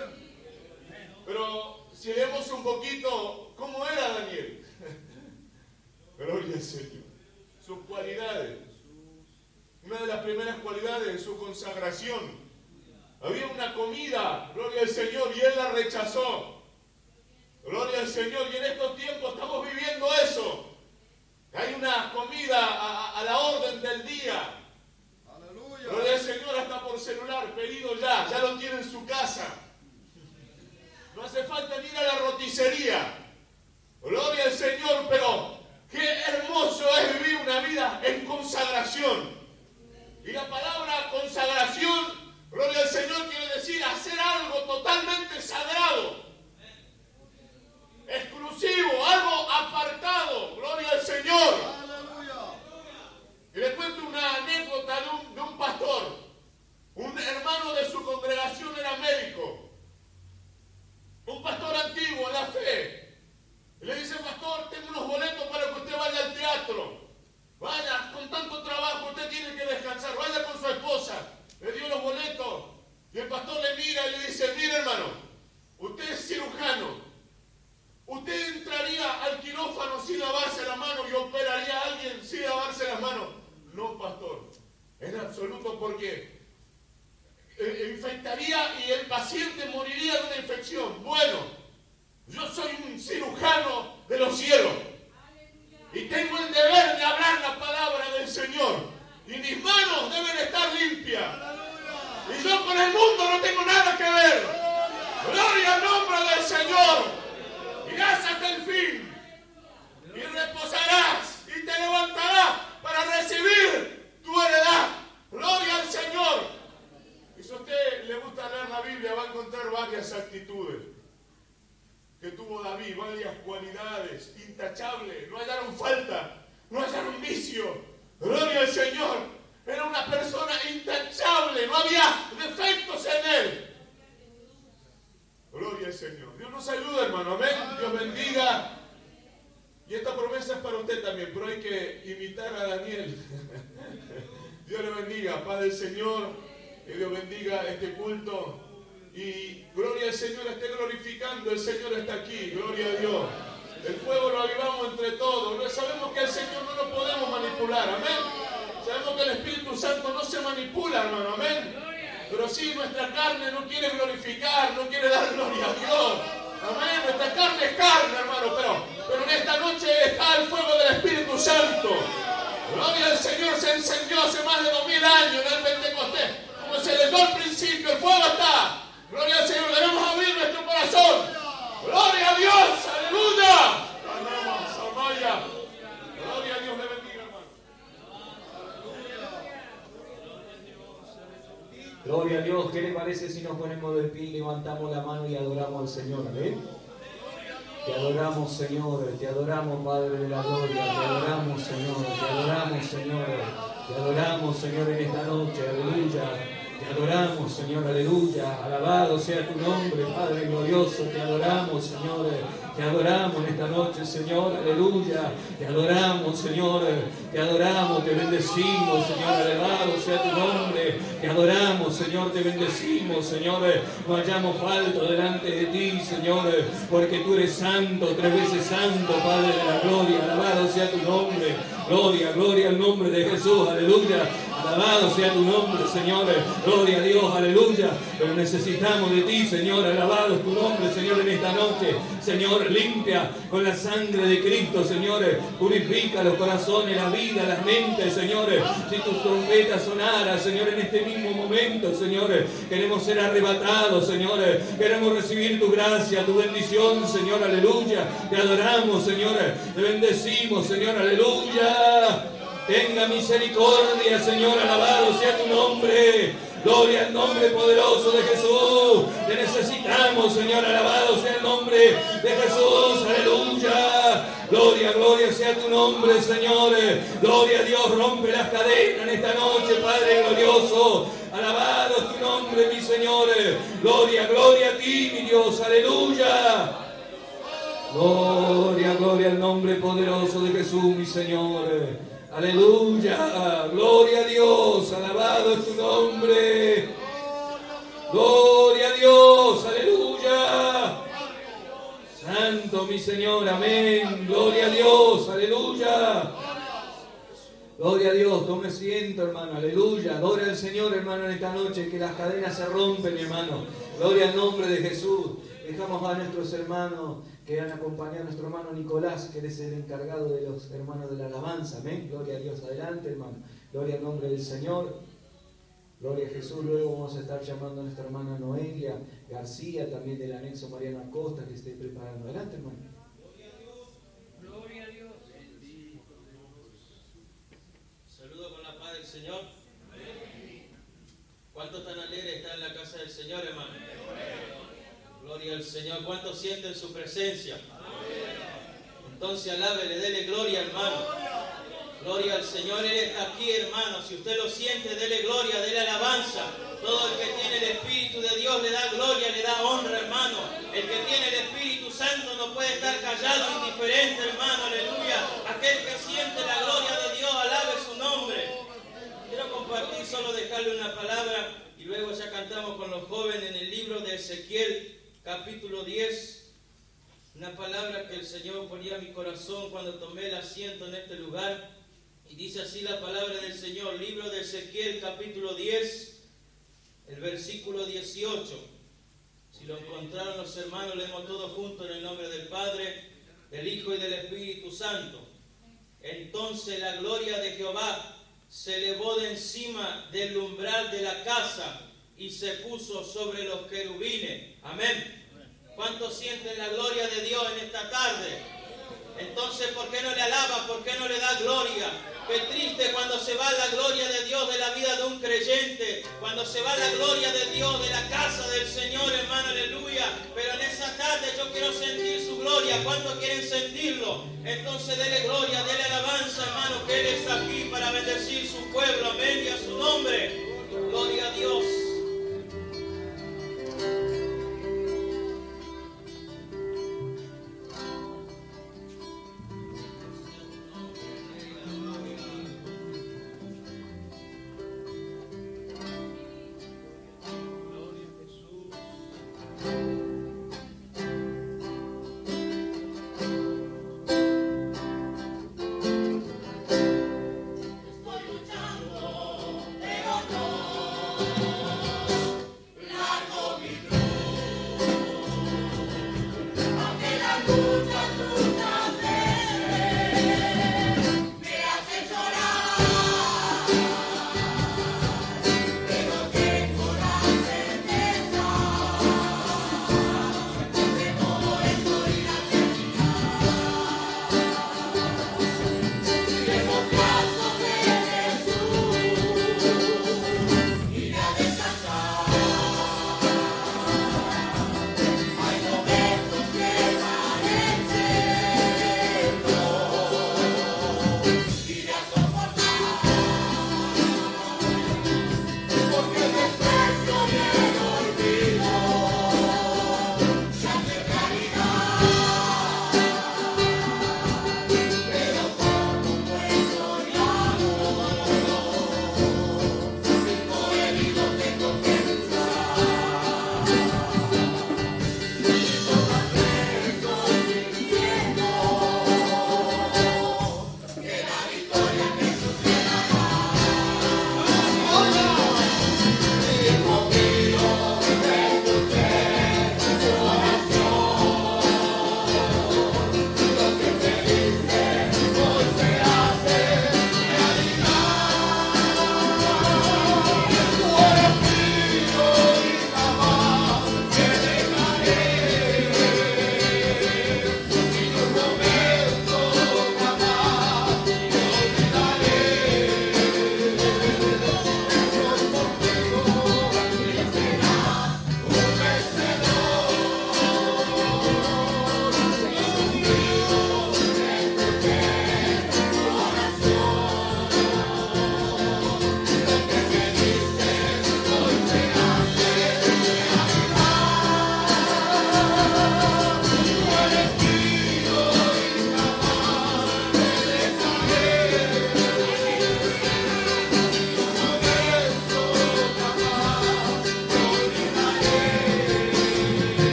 Pero si leemos un poquito, ¿cómo era Daniel? Gloria al Señor. Sus cualidades. Una de las primeras cualidades es su consagración. Había una comida, gloria al Señor, y él la rechazó. Gloria al Señor, y en estos tiempos estamos viviendo eso. Hay una comida a, a la orden del día. Aleluya. Gloria al Señor, hasta por celular, pedido ya, ya lo tiene en su casa. No hace falta ni ir a la roticería. Gloria al Señor, pero qué hermoso es vivir una vida en consagración. Y la palabra consagración, gloria al Señor, quiere decir hacer algo totalmente sagrado, exclusivo, algo apartado, gloria al Señor. Y les cuento una anécdota de un, de un pastor. Un hermano de su congregación era médico, un pastor antiguo en la fe. Y le dice, pastor, tengo unos boletos para que usted vaya al teatro. Vaya, con tanto trabajo usted tiene que descansar, vaya con su esposa. Le dio los boletos y el pastor le mira y le dice, mire hermano, usted es cirujano, usted entraría al quirófano sin lavarse la mano y operaría a alguien sin lavarse las manos. No, pastor, en absoluto, porque infectaría y el paciente moriría de una infección. Bueno, yo soy un cirujano de los cielos y tengo el deber de hablar la palabra del Señor. Y mis manos deben estar limpias. Y yo con el mundo no tengo nada que ver. Gloria al nombre del Señor. Irás hasta el fin. Y reposarás. Y te levantarás para recibir tu heredad. Gloria al Señor. Y si a usted le gusta leer la Biblia, va a encontrar varias actitudes que tuvo David, varias cualidades intachables. No hallaron falta. No hallaron vicio. Gloria al Señor, era una persona intachable, no había defectos en él. Gloria al Señor. Dios nos ayuda, hermano, amén. Dios bendiga. Y esta promesa es para usted también, pero hay que imitar a Daniel. Dios le bendiga, paz del Señor, que Dios bendiga este culto. Y gloria al Señor, esté glorificando, el Señor está aquí, gloria a Dios. El fuego lo avivamos entre todos. Sabemos que al Señor no lo podemos manipular, amén. Sabemos que el Espíritu Santo no se manipula, hermano, amén. Pero sí, nuestra carne no quiere glorificar, no quiere dar gloria a Dios, amén. Nuestra carne es carne, hermano, pero, pero en esta noche está el fuego del Espíritu Santo. Gloria al Señor, se encendió hace más de dos mil años en el Pentecostés. Como se leyó al principio, el fuego está. Gloria al Señor, debemos abrir nuestro corazón. Gloria a Dios, aleluya. Gloria a Dios, le bendiga, hermano. Gloria a Dios. ¿Qué le parece si nos ponemos de pie y levantamos la mano y adoramos al Señor? ¿Amén? Te adoramos, Señor, te adoramos, Padre de la gloria, te adoramos, Señor, te adoramos, Señor, te adoramos, Señor, en esta noche, aleluya. Te adoramos, Señor, aleluya. Alabado sea tu nombre, Padre glorioso. Te adoramos, Señor. Te adoramos en esta noche, Señor, aleluya. Te adoramos, Señor. Te adoramos, te bendecimos, Señor. Alabado sea tu nombre. Te adoramos, Señor, te bendecimos, Señor. No hallamos falto delante de ti, Señor, porque tú eres santo, tres veces santo, Padre de la gloria. Alabado sea tu nombre. Gloria, gloria al nombre de Jesús, aleluya. Alabado sea tu nombre, Señor. Gloria a Dios, aleluya. Pero necesitamos de ti, Señor. Alabado es tu nombre, Señor, en esta noche. Señor, limpia con la sangre de Cristo, Señor. Purifica los corazones, la vida, las mentes, Señor. Si tus trompetas sonaran, Señor, en este mismo momento, Señor, queremos ser arrebatados, Señor. Queremos recibir tu gracia, tu bendición, Señor, aleluya. Te adoramos, Señor. Te bendecimos, Señor, aleluya. Tenga misericordia, Señor, alabado sea tu nombre. Gloria al nombre poderoso de Jesús. Te necesitamos, Señor, alabado sea el nombre de Jesús, aleluya. Gloria, gloria sea tu nombre, Señor. Gloria a Dios, rompe las cadenas en esta noche, Padre glorioso. Alabado es tu nombre, mi Señor. Gloria, gloria a ti, mi Dios, aleluya. Gloria, gloria al nombre poderoso de Jesús, mi Señor. Aleluya, gloria a Dios, alabado es tu nombre. Gloria a Dios, aleluya. Santo mi Señor, amén. Gloria a Dios, aleluya. Gloria a Dios, tome asiento, hermano, aleluya. Gloria al Señor, hermano, en esta noche, que las cadenas se rompen, hermano. Gloria al nombre de Jesús. Dejamos a nuestros hermanos que han acompañado a nuestro hermano Nicolás, que es el encargado de los hermanos de la alabanza. Amén. Gloria a Dios. Adelante, hermano. Gloria al nombre del Señor. Gloria a Jesús. Luego vamos a estar llamando a nuestra hermana Noelia García, también del anexo Mariana Acosta, que esté preparando. Adelante, hermano. Gloria a Dios. Gloria a Dios. Saludo con la paz del Señor. ¿Cuántos están alegres están en la casa del Señor, hermano? Gloria al Señor. ¿Cuántos sienten su presencia? Entonces alábele, dele gloria, hermano. Gloria al Señor. Él está aquí, hermano. Si usted lo siente, dele gloria, dele alabanza. Todo el que tiene el Espíritu de Dios le da gloria, le da honra, hermano. El que tiene el Espíritu Santo no puede estar callado, indiferente, hermano. Aleluya. Aquel que siente la gloria de Dios, alabe su nombre. Quiero compartir, solo dejarle una palabra y luego ya cantamos con los jóvenes en el libro de Ezequiel, capítulo diez, una palabra que el Señor ponía en mi corazón cuando tomé el asiento en este lugar, y dice así la palabra del Señor, libro de Ezequiel, capítulo diez, el versículo dieciocho. Si lo encontraron los hermanos, leemos todos juntos en el nombre del Padre, del Hijo y del Espíritu Santo. Entonces la gloria de Jehová se elevó de encima del umbral de la casa y se puso sobre los querubines. Amén. ¿Cuántos sienten la gloria de Dios en esta tarde? Entonces, ¿por qué no le alaba? ¿Por qué no le da gloria? Qué triste cuando se va la gloria de Dios de la vida de un creyente, cuando se va la gloria de Dios de la casa del Señor, hermano, aleluya. Pero en esa tarde yo quiero sentir su gloria. ¿Cuántos quieren sentirlo? Entonces dele gloria, dele alabanza, hermano, que Él está aquí para bendecir su pueblo, amén, y a su nombre. Gloria a Dios. Estoy luchando, pero no.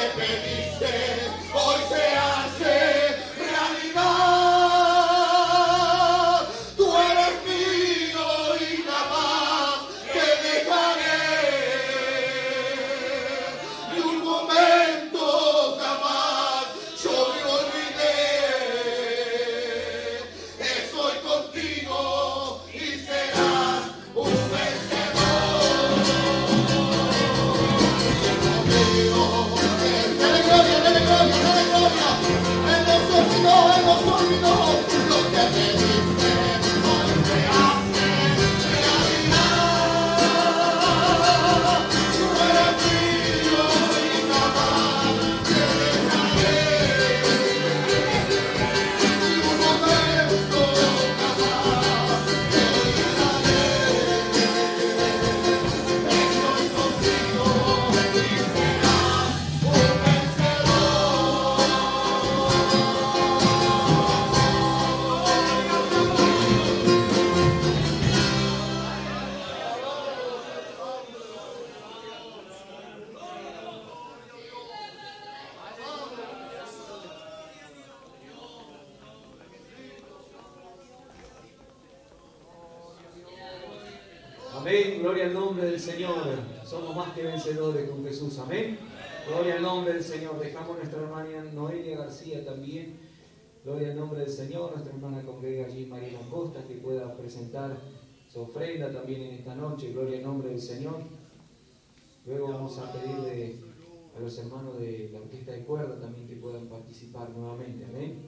Amén, gloria al nombre del Señor. Somos más que vencedores con Jesús, amén. Gloria al nombre del Señor. Dejamos a nuestra hermana Noelia García también. Gloria al nombre del Señor. Nuestra hermana congrega allí, María Costa, que pueda presentar su ofrenda también en esta noche. Gloria al nombre del Señor. Luego vamos a pedirle a los hermanos de la orquesta de cuerda también que puedan participar nuevamente, amén.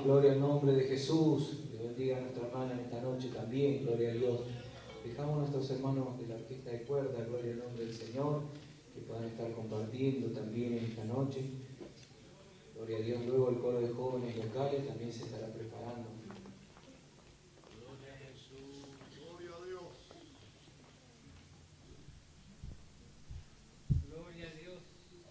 gloria al nombre de Jesús. Que bendiga a nuestra hermana en esta noche también, gloria a Dios. Dejamos a nuestros hermanos de la orquesta de cuerda, gloria al nombre del Señor, que puedan estar compartiendo también en esta noche. Gloria a Dios. Luego el coro de jóvenes locales también se estará preparando. Gloria a Jesús, gloria a Dios. Gloria a Dios.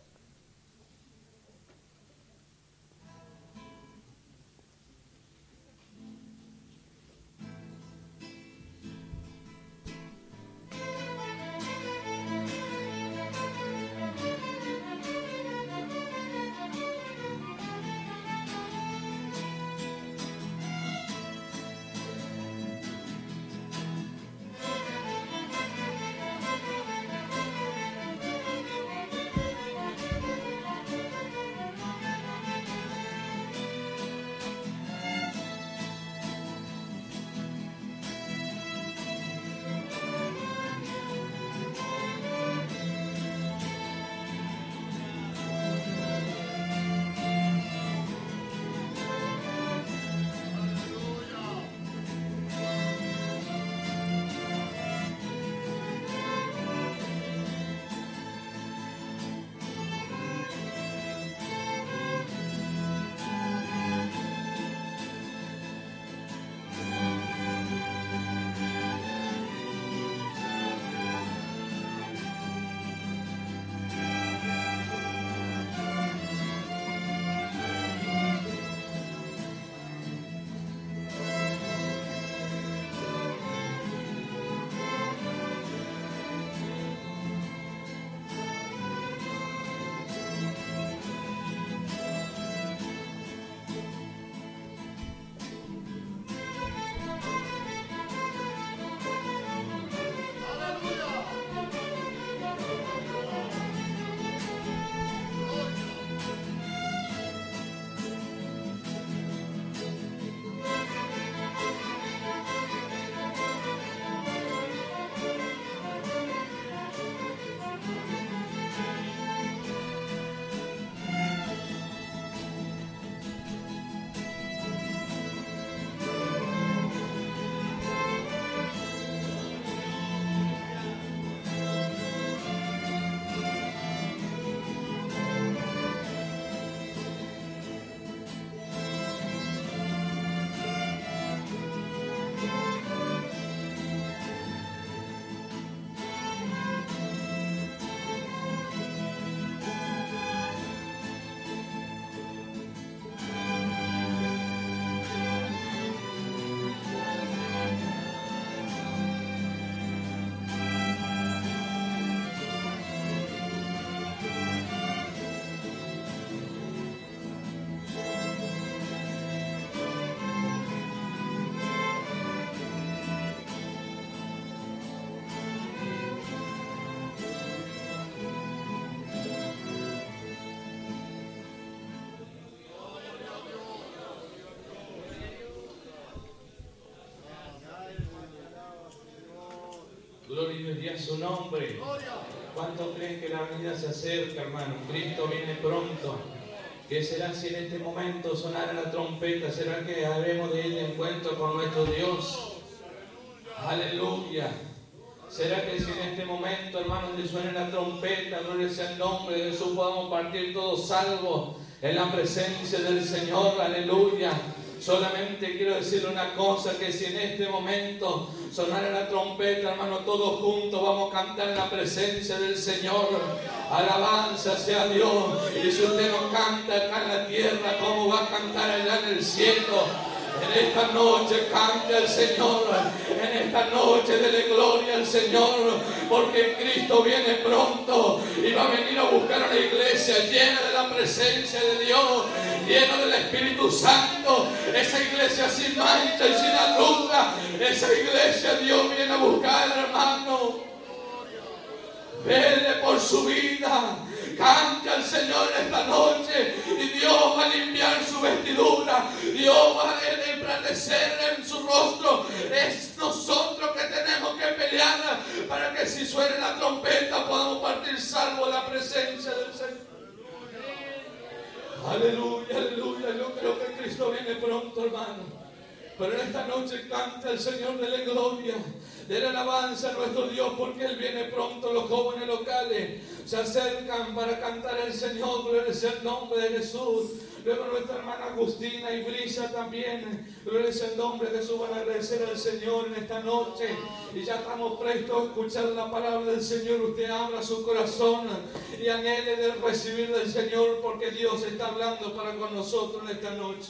Gloria a su nombre. ¿Cuánto creen que la venida se acerca, hermano? Cristo viene pronto. ¿Qué será si en este momento sonara la trompeta? ¿Será que haremos de ir de encuentro con nuestro Dios? Aleluya. ¿Será que si en este momento, hermanos, le suene la trompeta, gloria sea el nombre de Jesús, podamos partir todos salvos en la presencia del Señor? Aleluya. Solamente quiero decirle una cosa, que si en este momento sonara la trompeta, hermano, todos juntos vamos a cantar en la presencia del Señor. Alabanza sea Dios. Y si usted no canta acá en la tierra, ¿cómo va a cantar allá en el cielo? En esta noche cante al Señor, en esta noche dele gloria al Señor, porque Cristo viene pronto y va a venir a buscar a una iglesia llena de la presencia de Dios, llena del Espíritu Santo, esa iglesia sin mancha y sin arruga, esa iglesia Dios viene a buscar, hermano. Vele por su vida. Cante al Señor esta noche y Dios va a limpiar su vestidura, Dios va a resplandecer en su rostro. Es nosotros que tenemos que pelear para que si suene la trompeta podamos partir salvo en la presencia del Señor. Aleluya, aleluya. Yo creo que Cristo viene pronto, hermano. Pero en esta noche canta el Señor, dele gloria, dele alabanza a nuestro Dios, porque Él viene pronto. Los jóvenes locales se acercan para cantar al Señor, gloria sea el nombre de Jesús. Luego nuestra hermana Agustina y Brisa también, gloria sea el nombre de Jesús, van a agradecer al Señor en esta noche. Y ya estamos prestos a escuchar la palabra del Señor. Usted abra su corazón y anhele de recibir del Señor, porque Dios está hablando para con nosotros en esta noche.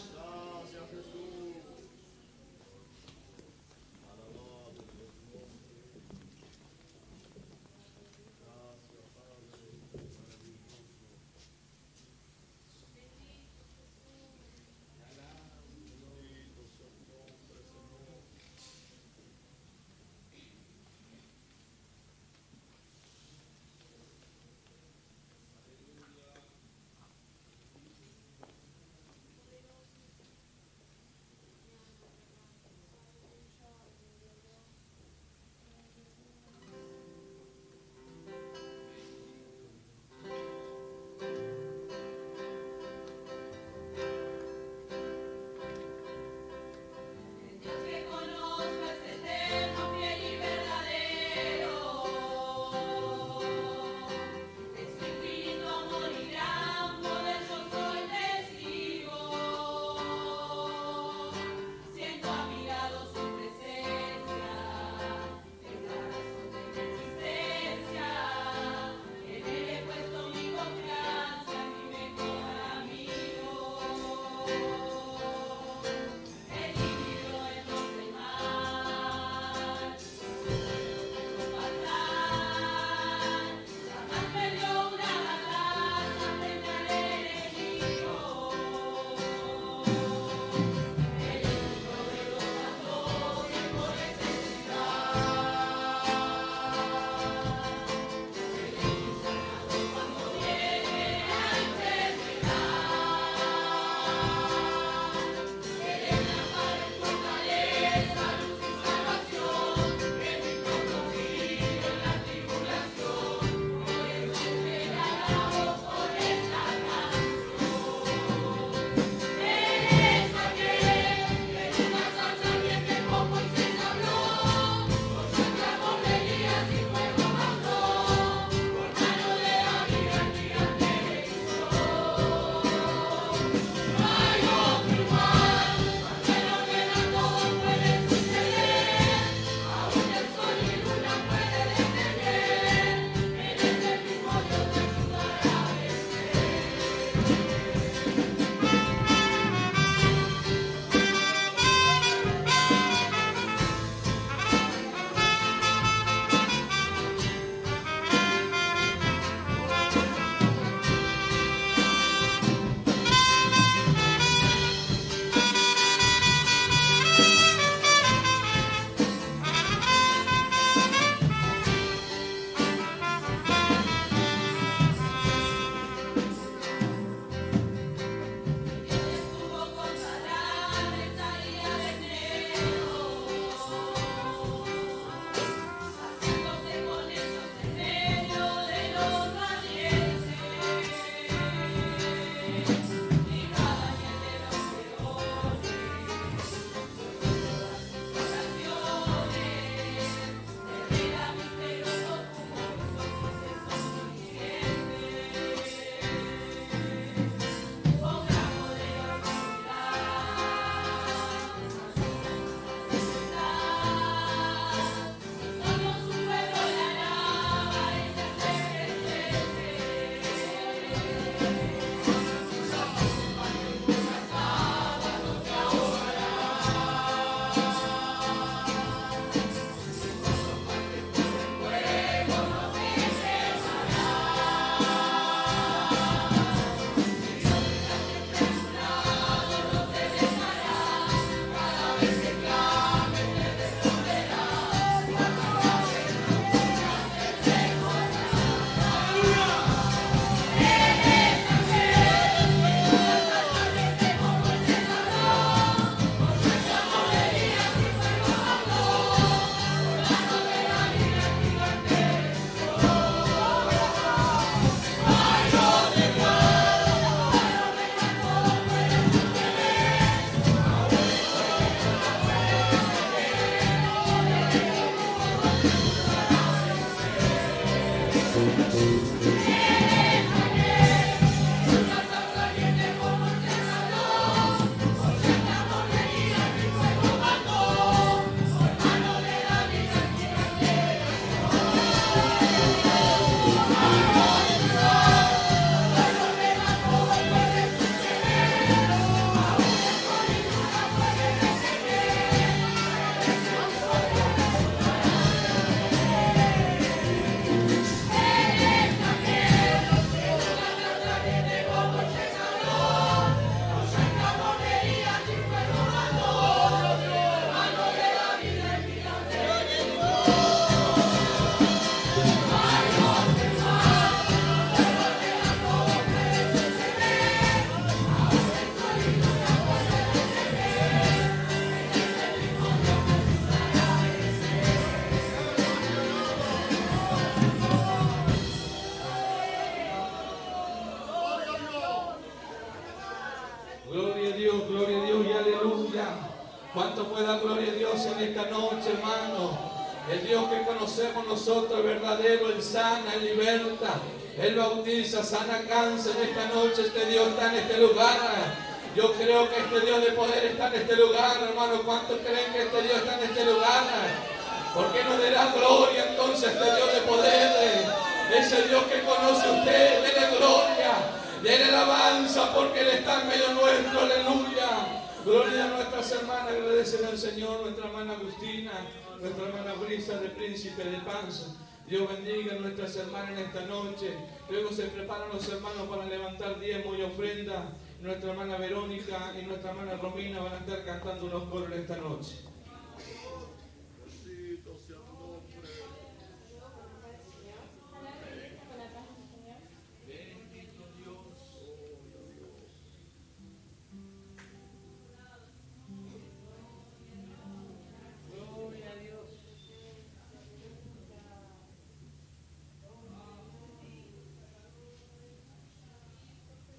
Gloria a Dios, gloria a Dios y aleluya. ¿Cuánto puede dar gloria a Dios en esta noche, hermano? El Dios que conocemos nosotros es verdadero, Él sana, Él liberta, Él bautiza, sana, cansa. En esta noche este Dios está en este lugar. Yo creo que este Dios de poder está en este lugar, hermano. ¿Cuántos creen que este Dios está en este lugar? ¿Por qué no le da gloria entonces a este Dios de poder? Ese Dios que conoce a usted, dele gloria, dele alabanza, porque Él está en medio nuestro, aleluya. Gloria a nuestras hermanas, agradecen al Señor, nuestra hermana Agustina, nuestra hermana Brisa de Príncipe de Paz. Dios bendiga a nuestras hermanas en esta noche. Luego se preparan los hermanos para levantar diezmo y ofrenda. Nuestra hermana Verónica y nuestra hermana Romina van a estar cantando unos coros en esta noche.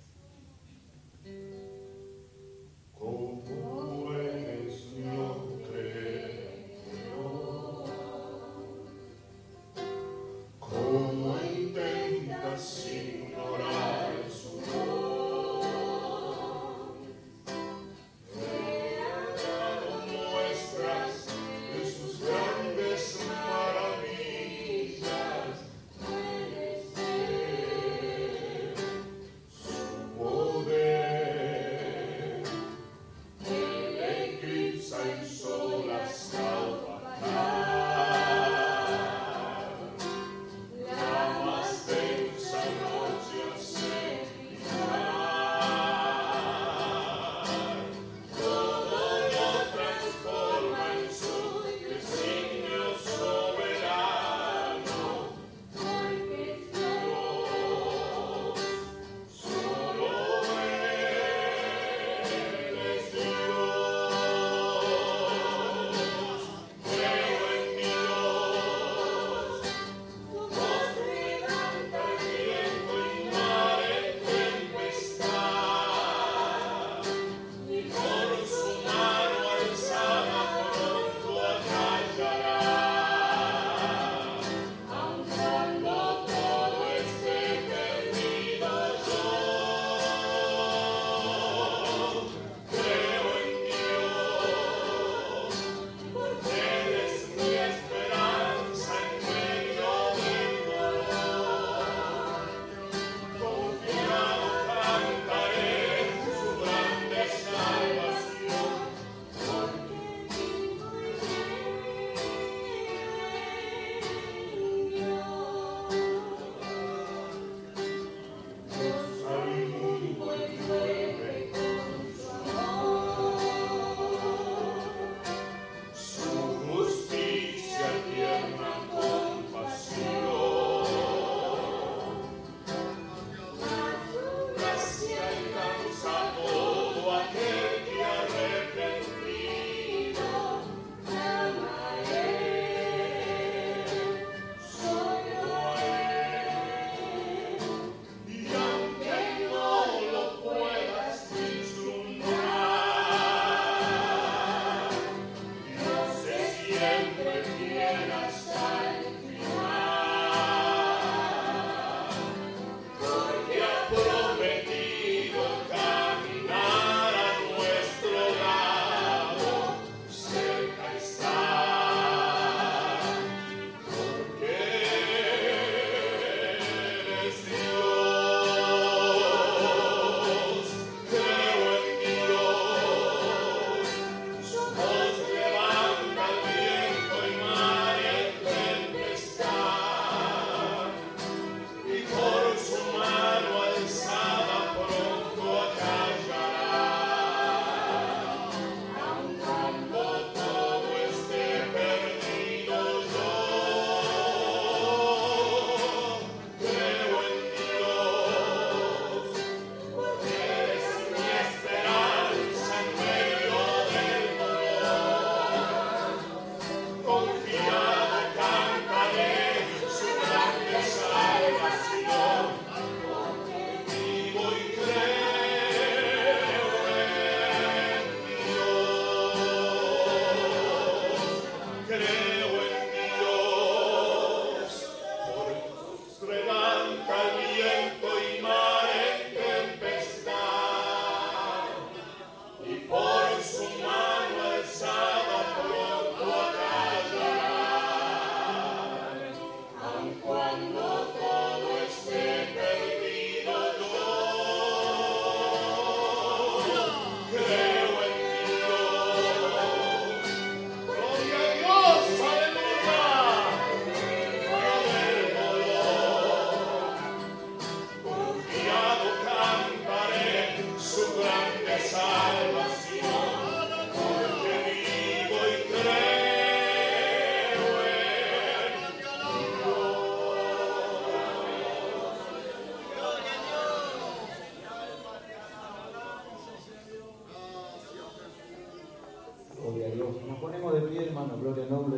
Como eres, no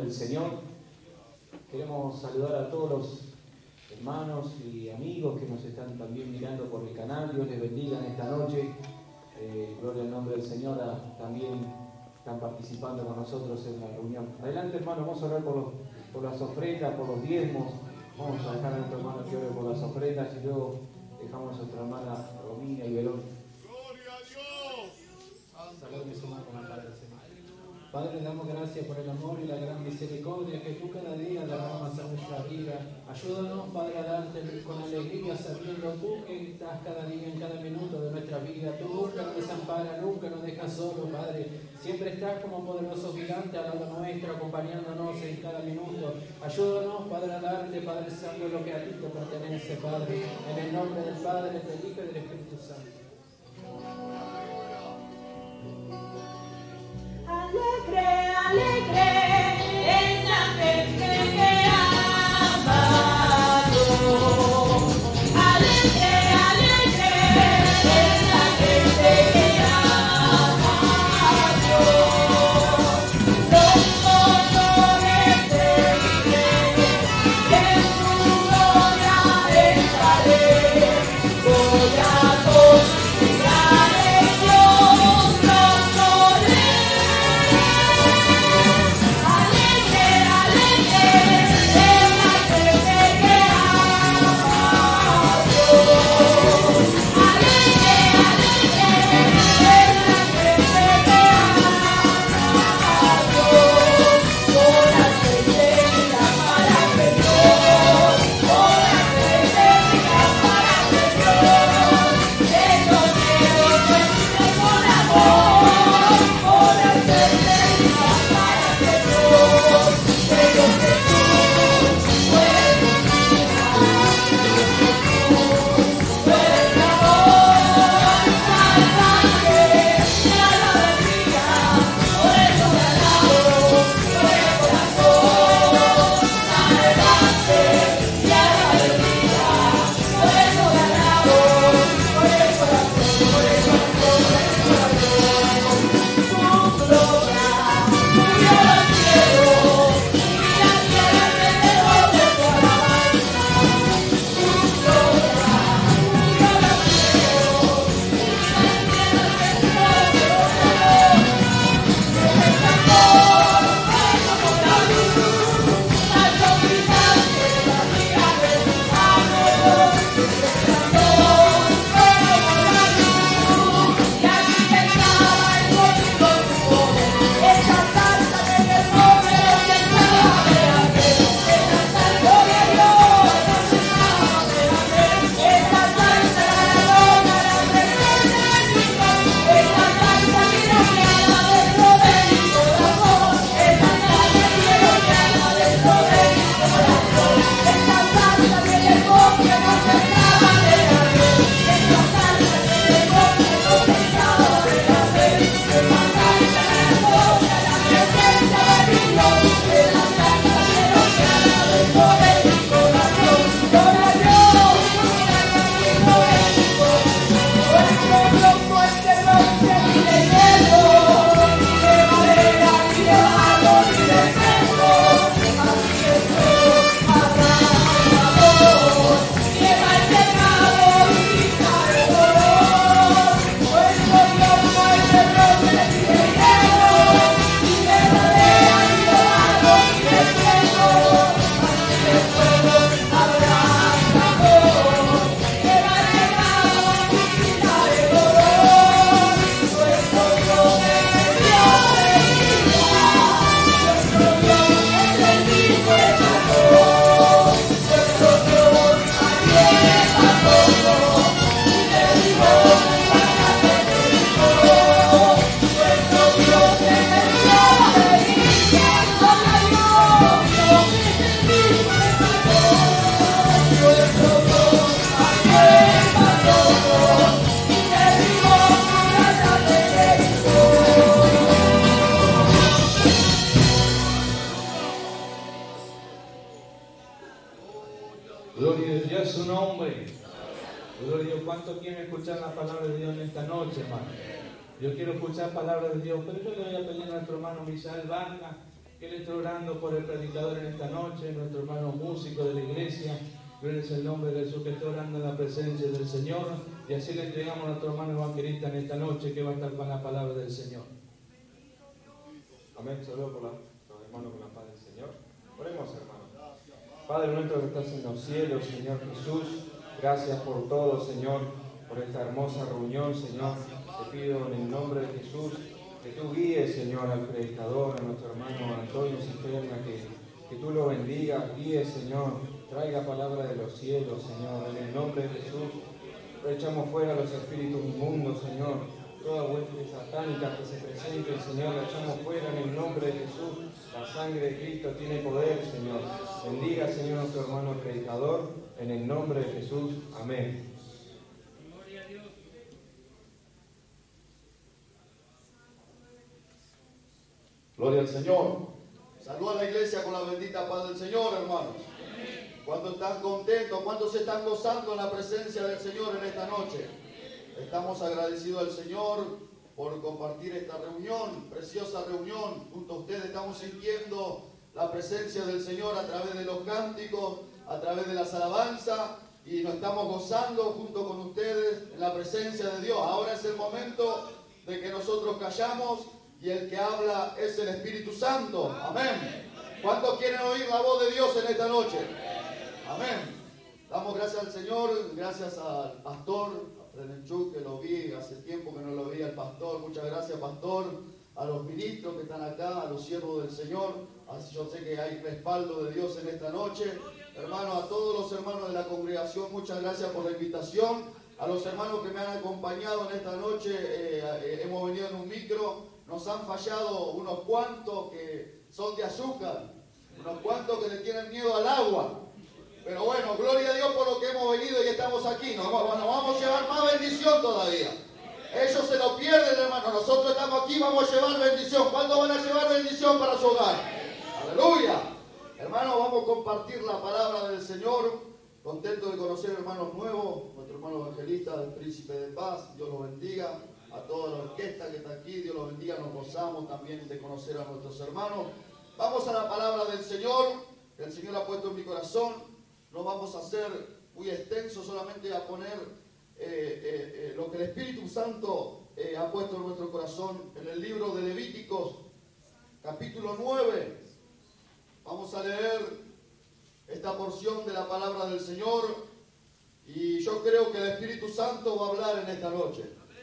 del Señor. Queremos saludar a todos los hermanos y amigos que nos están también mirando por el canal. Dios les bendiga en esta noche. Eh, gloria al nombre del Señor. A, también están participando con nosotros en la reunión. Adelante, hermano, vamos a orar por, los, por las ofrendas, por los diezmos. Vamos a dejar a nuestro hermano que ore por las ofrendas y luego dejamos a nuestra hermana Romina y Belón. ¡Gloria a Dios! Saludos, hermano, con la Padre. Padre, damos gracias por el amor y la gran misericordia que tú cada día derramas en nuestra vida. Ayúdanos, Padre, a darte con alegría, sabiendo tú que estás cada día, en cada minuto de nuestra vida. Tú nunca nos desamparas, nunca nos dejas solos, Padre. Siempre estás como poderoso gigante al lado nuestro, acompañándonos en cada minuto. Ayúdanos, Padre, a darte, Padre Santo, lo que a ti te pertenece, Padre. En el nombre del Padre, del Hijo y del Espíritu Santo. Alegre, alegre, es la gente que ama a Dios. Alegre, alegre, es la gente que ama a Dios. Los montones de iglesia, que en su gloria estaré. Voy a confiar en Dios, no correré. Gloria a su nombre. Gloria a Dios. ¿Cuántos quieren escuchar la palabra de Dios en esta noche, hermano? Yo quiero escuchar palabra de Dios, pero yo le voy a pedir a nuestro hermano Misael Vargas que Él esté orando por el predicador en esta noche, nuestro hermano músico de la iglesia. Gloria es el nombre de Jesús, que esté orando en la presencia del Señor. Y así le entregamos a nuestro hermano evangelista en esta noche, que va a estar con la palabra del Señor. Amén. Saludos por la, los hermanos con la paz del Señor. Oremos, hermanos. Padre nuestro que estás en los cielos, Señor Jesús, gracias por todo, Señor, por esta hermosa reunión, Señor. Te pido en el nombre de Jesús que tú guíes, Señor, al predicador, a nuestro hermano Antonio Cisterna, que, que tú lo bendigas, guíes, Señor, traiga palabra de los cielos, Señor, en el nombre de Jesús. Echamos fuera los espíritus inmundos, Señor. Toda hueste satánica que se presente, Señor, la echamos fuera en el nombre de Jesús. La sangre de Cristo tiene poder, Señor. Bendiga, Señor, a nuestro hermano predicador, en el nombre de Jesús. Amén. Gloria al Señor. Saluda a la iglesia con la bendita paz del Señor, hermanos. ¿Cuántos están contentos? ¿Cuántos se están gozando en la presencia del Señor en esta noche? Estamos agradecidos al Señor por compartir esta reunión, preciosa reunión. Junto a ustedes estamos sintiendo la presencia del Señor a través de los cánticos, a través de las alabanzas, y nos estamos gozando junto con ustedes en la presencia de Dios. Ahora es el momento de que nosotros callamos y el que habla es el Espíritu Santo. Amén. ¿Cuántos quieren oír la voz de Dios en esta noche? Amén. Damos gracias al Señor, gracias al pastor Renenchuk, que lo vi, hace tiempo que no lo vi al pastor. Muchas gracias, pastor, a los ministros que están acá, a los siervos del Señor. Así yo sé que hay respaldo de Dios en esta noche. Hermanos, a todos los hermanos de la congregación, muchas gracias por la invitación. A los hermanos que me han acompañado en esta noche, eh, eh, hemos venido en un micro. Nos han fallado unos cuantos que son de azúcar, unos cuantos que le tienen miedo al agua. Pero bueno, gloria a Dios por lo que hemos venido y estamos aquí. Nos vamos, nos vamos a llevar más bendición todavía. Ellos se lo pierden, hermano. Nosotros estamos aquí, vamos a llevar bendición. ¿Cuándo van a llevar bendición para su hogar? Aleluya. Hermano, vamos a compartir la palabra del Señor. Contento de conocer hermanos nuevos. Nuestro hermano evangelista, el príncipe de paz. Dios los bendiga. A toda la orquesta que está aquí, Dios los bendiga. Nos gozamos también de conocer a nuestros hermanos. Vamos a la palabra del Señor, que el Señor ha puesto en mi corazón. No vamos a ser muy extensos, solamente a poner eh, eh, eh, lo que el Espíritu Santo eh, ha puesto en nuestro corazón. En el libro de Levíticos, capítulo nueve, vamos a leer esta porción de la palabra del Señor. Y yo creo que el Espíritu Santo va a hablar en esta noche.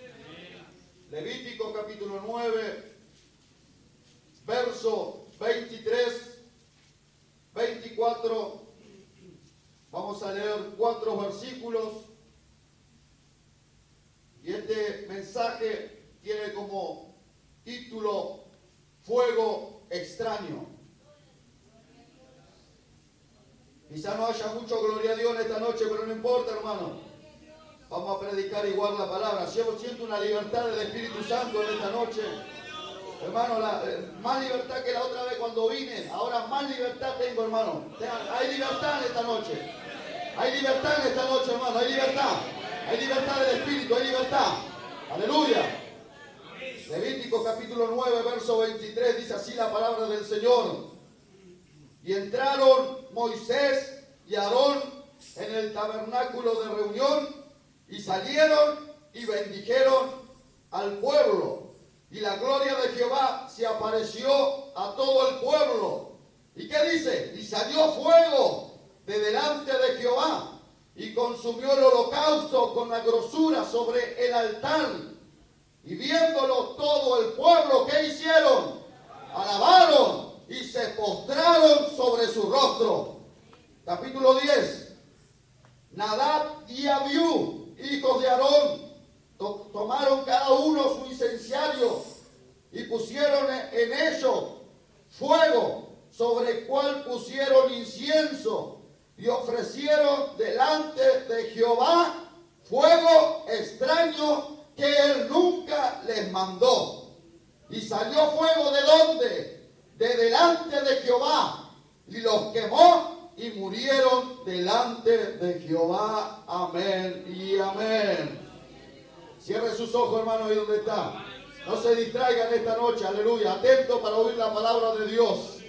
Levíticos, capítulo nueve, verso veintitrés, veinticuatro. Vamos a leer cuatro versículos y este mensaje tiene como título Fuego extraño. Quizá no haya mucho gloria a Dios en esta noche, pero no importa, hermano. Vamos a predicar igual la palabra. Yo siento una libertad del Espíritu Santo en esta noche. Hermano, la, eh, más libertad que la otra vez cuando vine. Ahora más libertad tengo, hermano. Hay libertad en esta noche. Hay libertad en esta noche, hermano. Hay libertad. Hay libertad del Espíritu. Hay libertad. Aleluya. Levítico capítulo nueve, verso veintitrés. Dice así la palabra del Señor. Y entraron Moisés y Aarón en el tabernáculo de reunión y salieron y bendijeron al pueblo. Y la gloria de Jehová se apareció a todo el pueblo. ¿Y qué dice? Y salió fuego de delante de Jehová y consumió el holocausto con la grosura sobre el altar. Y viéndolo todo el pueblo, ¿qué hicieron? Alabaron y se postraron sobre su rostro. Capítulo diez. Nadab y Abiú, hijos de Aarón, to tomaron cada uno su incenciario y pusieron en ello fuego, sobre el cual pusieron incienso. Y ofrecieron delante de Jehová fuego extraño que él nunca les mandó. Y salió fuego ¿de dónde? De delante de Jehová. Y los quemó y murieron delante de Jehová. Amén y amén. Cierre sus ojos, hermanos, ahí donde está. No se distraigan esta noche, aleluya. Atento para oír la palabra de Dios.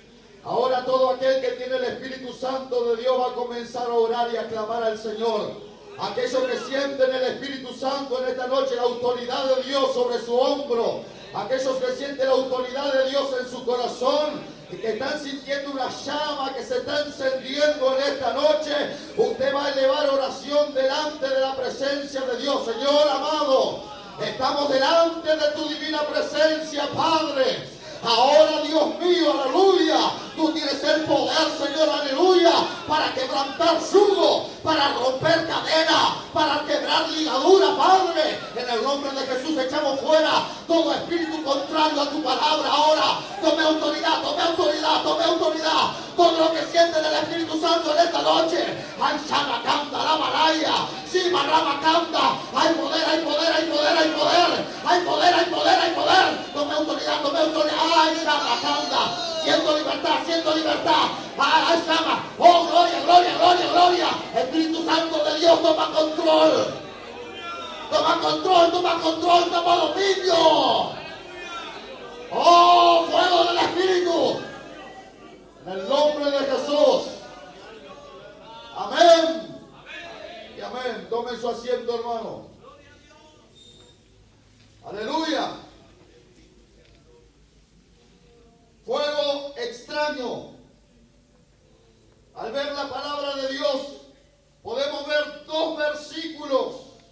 Ahora todo aquel que tiene el Espíritu Santo de Dios va a comenzar a orar y a clamar al Señor. Aquellos que sienten el Espíritu Santo en esta noche, la autoridad de Dios sobre su hombro. Aquellos que sienten la autoridad de Dios en su corazón y que están sintiendo una llama que se está encendiendo en esta noche, usted va a elevar oración delante de la presencia de Dios. Señor amado, estamos delante de tu divina presencia, Padre. Ahora, Dios mío, aleluya, tú tienes el poder, Señor, aleluya, para quebrantar yugo, para romper cadena, para quebrar ligadura, Padre. En el nombre de Jesús echamos fuera todo espíritu contrario a tu palabra. Ahora, tome autoridad, tome autoridad, tome autoridad. Todo lo que siente del Espíritu Santo en esta noche. Ay, Shamacanda, la Malaya, sí, Marramacanda. Hay poder, hay poder, hay poder, hay poder. Hay poder, hay poder, hay poder. Tome autoridad, tome autoridad. Ay, Shamacanda. Siento libertad, siento libertad. Ay, Shama. Oh, gloria, gloria, gloria, gloria. Espíritu Santo de Dios, toma control. Toma control, toma control, toma dominio. Oh, fuego del Espíritu. En el nombre de Jesús. Amén. Y amén. Tomen su asiento, hermano. Aleluya. Fuego extraño. Al ver la palabra de Dios, podemos ver dos versículos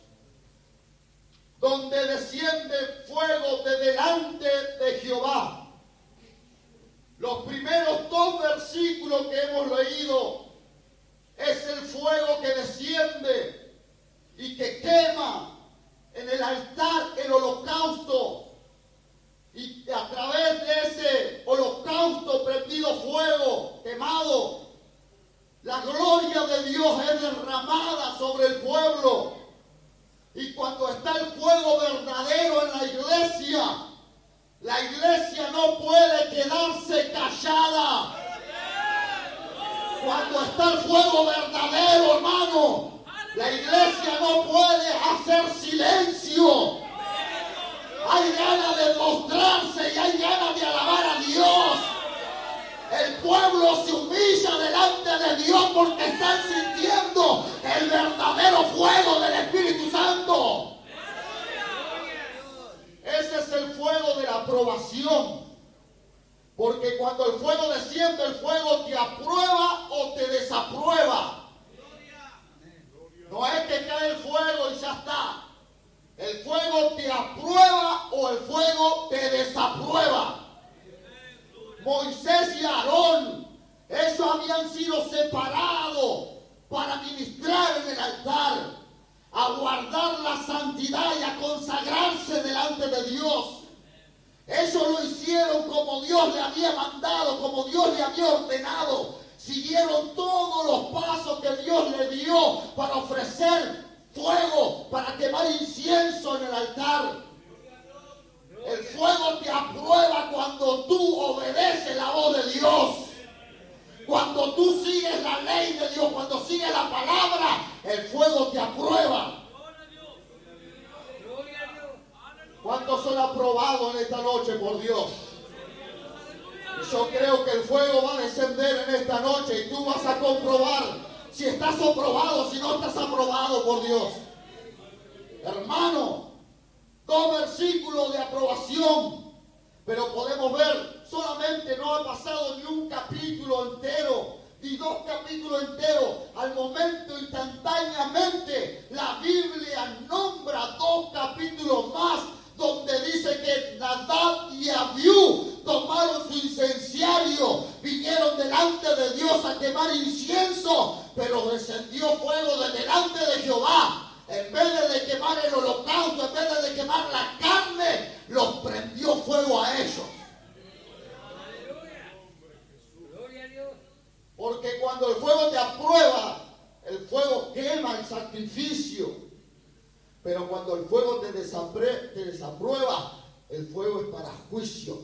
donde desciende fuego de delante de Jehová. Los primeros dos versículos que hemos leído es el fuego que desciende y que quema en el altar el holocausto. Y a través de ese holocausto prendido fuego, quemado, la gloria de Dios es derramada sobre el pueblo. Y cuando está el fuego verdadero en la iglesia, la iglesia no puede quedarse callada. Cuando está el fuego verdadero, hermano, la iglesia no puede hacer silencio. Hay ganas de mostrarse y hay ganas de alabar a Dios. El pueblo se humilla delante de Dios porque están sintiendo el verdadero fuego del Espíritu Santo. Ese es el fuego de la aprobación. Porque cuando el fuego desciende, el fuego te aprueba o te desaprueba. No es que cae el fuego y ya está. El fuego te aprueba o el fuego te desaprueba. Moisés y Aarón, ellos habían sido separados para ministrar en el altar, a guardar la santidad y a consagrarse delante de Dios. Ellos lo hicieron como Dios le había mandado, como Dios le había ordenado. Siguieron todos los pasos que Dios le dio para ofrecer fuego, para quemar incienso en el altar. El fuego te aprueba cuando tú obedeces la voz de Dios. Cuando tú sigues la ley de Dios, cuando sigues la palabra, el fuego te aprueba. ¿Cuántos son aprobados en esta noche por Dios? Yo creo que el fuego va a descender en esta noche y tú vas a comprobar si estás aprobado, si no estás aprobado por Dios. Hermano, dos versículos de aprobación, pero podemos ver, solamente no ha pasado ni un capítulo entero, ni dos capítulos enteros. Al momento, instantáneamente, la Biblia nombra dos capítulos más, donde dice que Nadab y Abiú tomaron su incenciario, vinieron delante de Dios a quemar incienso, pero descendió fuego de delante de Jehová. En vez de quemar el holocausto, en vez de quemar la carne, los prendió fuego a ellos. Porque cuando el fuego te aprueba, el fuego quema el sacrificio. Pero cuando el fuego te, desapre, te desaprueba, el fuego es para juicio.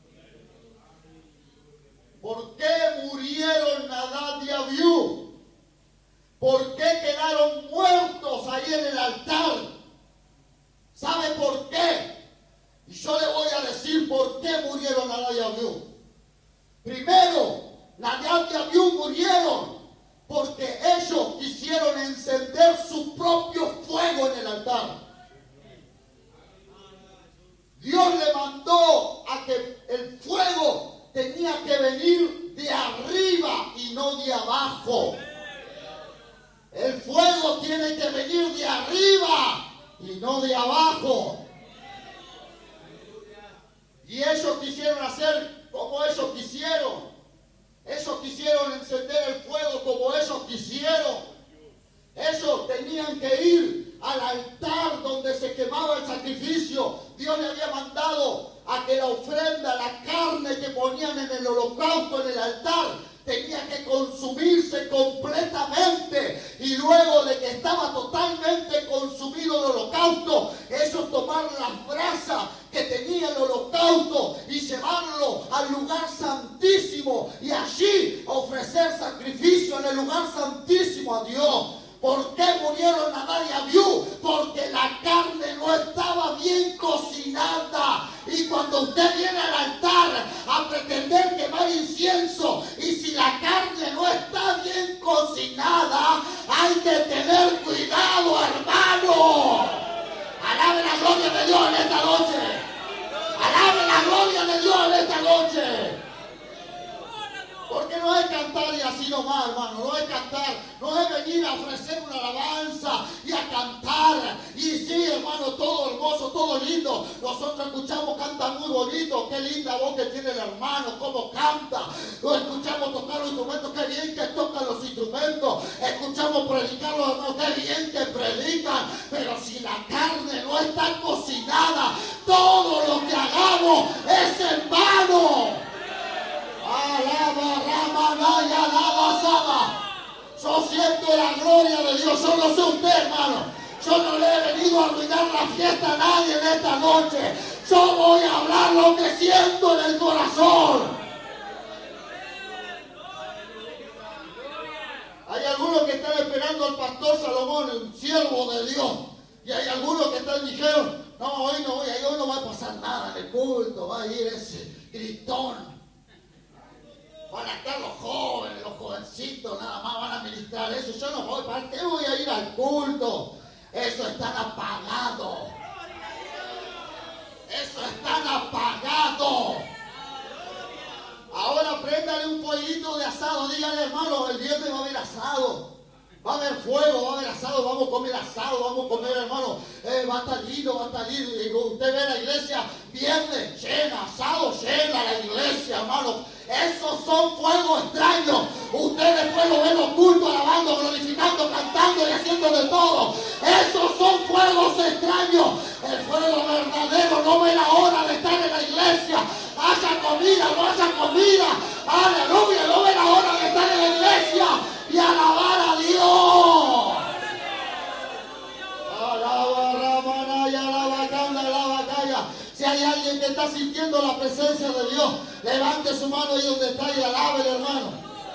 ¿Por qué murieron Nadab y Abiú? ¿Por qué quedaron muertos ahí en el altar? ¿Sabe por qué? Y yo le voy a decir por qué murieron Nadab y Abiú. Primero, fuego tiene que venir de arriba y no de abajo. Y ellos quisieron hacer como ellos quisieron. Ellos quisieron encender el fuego como ellos quisieron. Ellos tenían que ir al altar donde se quemaba el sacrificio. Dios le había mandado a que la ofrenda, la carne que ponían en el holocausto, en el altar, tenía que consumirse completamente. Y luego de que estaba totalmente consumido el holocausto, ellos tomaron las brasas que tenía el holocausto y llevarlo al lugar santísimo y allí ofrecer sacrificio en el lugar santísimo a Dios. ¿Por qué murieron Nadab y Abiú? Porque la carne no estaba bien cocinada. Y cuando usted viene al altar a pretender quemar incienso, y si la carne no está bien cocinada, hay que tener cuidado, hermano. Alabe la gloria de Dios en esta noche. Alabe la gloria de Dios en esta noche. Porque no es cantar y así nomás, hermano. No es cantar, no es venir a ofrecer una alabanza y a cantar. Y sí, hermano, todo hermoso, todo lindo. Nosotros escuchamos, canta muy bonito. Qué linda voz que tiene el hermano, cómo canta. Lo escuchamos tocar los instrumentos, qué bien que tocan los instrumentos. Escuchamos predicar los hermanos, qué bien que predican. Pero si la carne no está cocinada, todo lo que hagamos es en vano. Alaba, Ramanaya, alaba, Saba. Yo siento la gloria de Dios. Yo no sé usted, hermano. Yo no le he venido a arruinar la fiesta a nadie en esta noche. Yo voy a hablar lo que siento en el corazón. Hay algunos que están esperando al pastor Salomón, el siervo de Dios. Y hay algunos que están dijeron, no, hoy no voy a ir, hoy no va a pasar nada en el culto. Va a ir ese gritón. Van a estar los jóvenes, los jovencitos, nada más van a ministrar eso. Yo no voy, ¿para qué voy a ir al culto? Eso están apagados. Eso están apagados. Ahora préndale un fueguito de asado. Dígale, hermano, el viernes va a haber asado. Va a haber fuego, va a haber asado, vamos a comer asado, vamos a comer, hermano. Eh, va a estar lindo, va a estar lindo. Y usted ve la iglesia viernes llena, asado llena la iglesia, hermano. Esos son fuegos extraños. Usted después lo ve en los cultos alabando, glorificando, cantando y haciendo de todo. Esos son fuegos extraños. El fuego verdadero no ve la hora de estar en la iglesia. Haya comida, no haya comida. Aleluya, no ve la hora de estar en la iglesia y alabar a Dios. Alaba, Ramanaya, alaba, canda, alaba, calla. Si hay alguien que está sintiendo la presencia de Dios, levante su mano ahí donde está y alabe, hermano.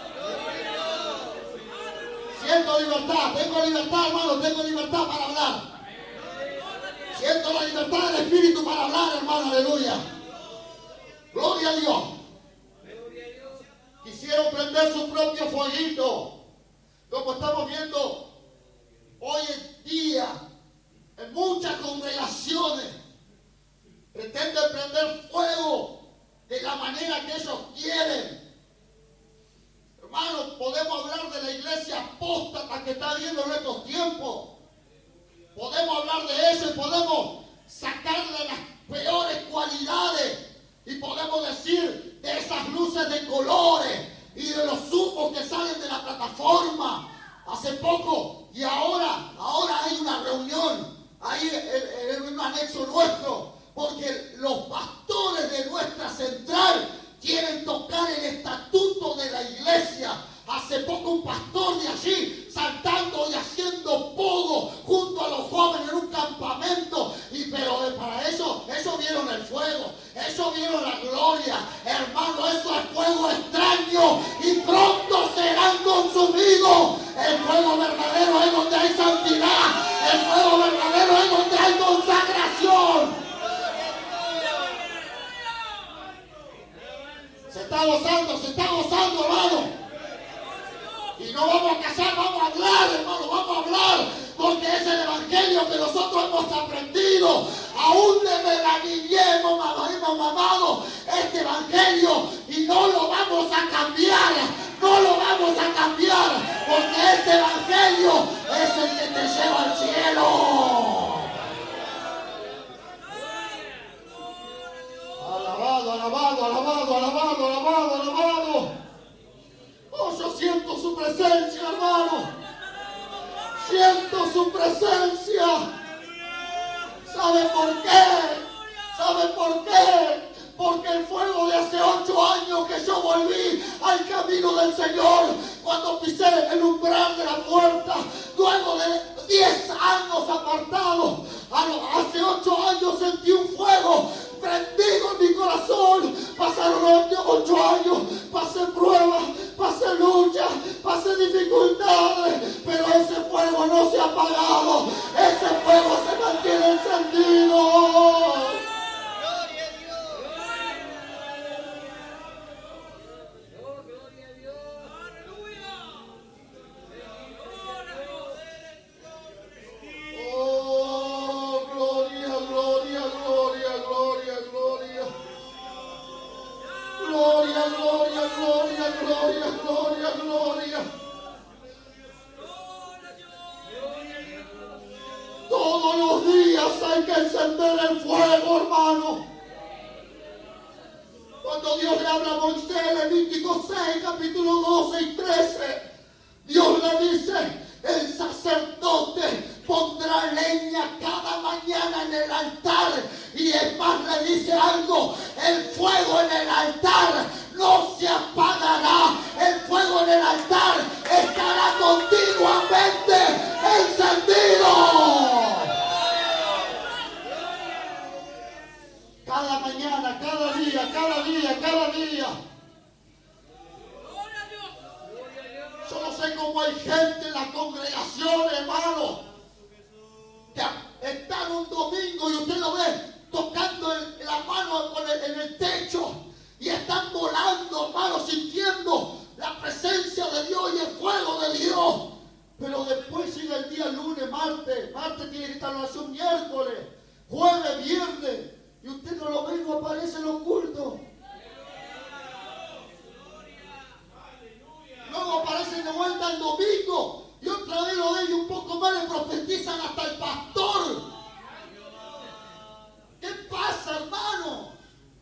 Siento libertad, tengo libertad, hermano, tengo libertad para hablar. Siento la libertad del Espíritu para hablar, hermano, aleluya. Gloria a Dios. Quisieron prender su propio fueguito. Como estamos viendo hoy en día, en muchas congregaciones, pretenden prender fuego de la manera que ellos quieren. Hermanos, podemos hablar de la iglesia apóstata que está viendo en estos tiempos. Podemos hablar de eso y podemos sacarle las peores cualidades. Y podemos decir de esas luces de colores y de los humos que salen de la plataforma. Hace poco y ahora, ahora hay una reunión ahí en, en un anexo nuestro, porque los pastores de nuestra central quieren tocar el estatuto de la iglesia. Hace poco un pastor de allí saltando y haciendo pogo junto a los jóvenes en un campamento. Y pero para eso, eso vieron el fuego, eso vieron la gloria. Hermano, eso es fuego extraño y pronto serán consumidos. El fuego verdadero es donde hay santidad. El fuego verdadero es donde hay consagración. Se está gozando, se está gozando, hermano. Y no vamos a casar, vamos a hablar, hermano, vamos a hablar, porque es el evangelio que nosotros hemos aprendido. Aún desde la niñez hemos mamado este evangelio y no lo vamos a cambiar, no lo vamos a cambiar, porque este evangelio es el que siento su presencia. ¿Sabe por qué? ¿Sabe por qué? Porque el fuego de hace ocho años que yo volví al camino del Señor, cuando pisé el umbral de la puerta, luego de diez años apartado, hace ocho años sentí un fuego prendido en mi corazón. Pasaron ocho años, pasé pruebas, pasé luchas, pasé dificultades, pero ese fuego no se ha apagado, ese fuego se mantiene encendido. Oh, gloria, gloria, gloria, gloria, gloria. Gloria, gloria, gloria, gloria, gloria, gloria. Todos los días hay que encender el fuego, hermano. Cuando Dios le habla a Moisés, Levítico seis, capítulo doce y trece, Dios le dice: el sacerdote pondrá leña cada mañana en el altar. Y es más, le dice algo: el fuego en el altar no se apagará. El fuego en el altar estará continuamente encendido. Cada mañana, cada día, cada día, cada día. Yo no sé cómo hay gente en las congregaciones, hermano, que están un domingo y usted lo ve tocando el, la mano con el, en el techo y están volando, hermano, sintiendo la presencia de Dios y el fuego de Dios. Pero después llega el día lunes, martes, martes tiene que estar en oración, miércoles, jueves, viernes, y usted no lo ve, no aparece en los cultos. Luego aparecen de vuelta el domingo y otra vez lo ven y un poco más le profetizan hasta el pastor. ¿Qué pasa, hermano?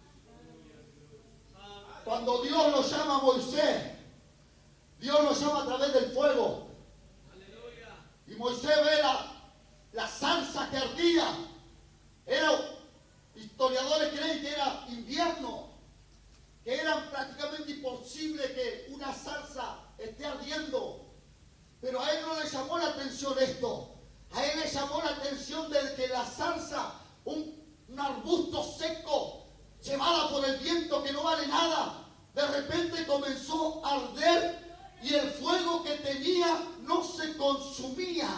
Cuando Dios lo llama a Moisés, Dios lo llama a través del fuego. Y Moisés ve la, la zarza que ardía. Era, historiadores creen que era invierno, que era prácticamente imposible que una zarza esté ardiendo. Pero a él no le llamó la atención esto. A él le llamó la atención de que la zarza, un, un arbusto seco, llevada por el viento que no vale nada, de repente comenzó a arder y el fuego que tenía no se consumía.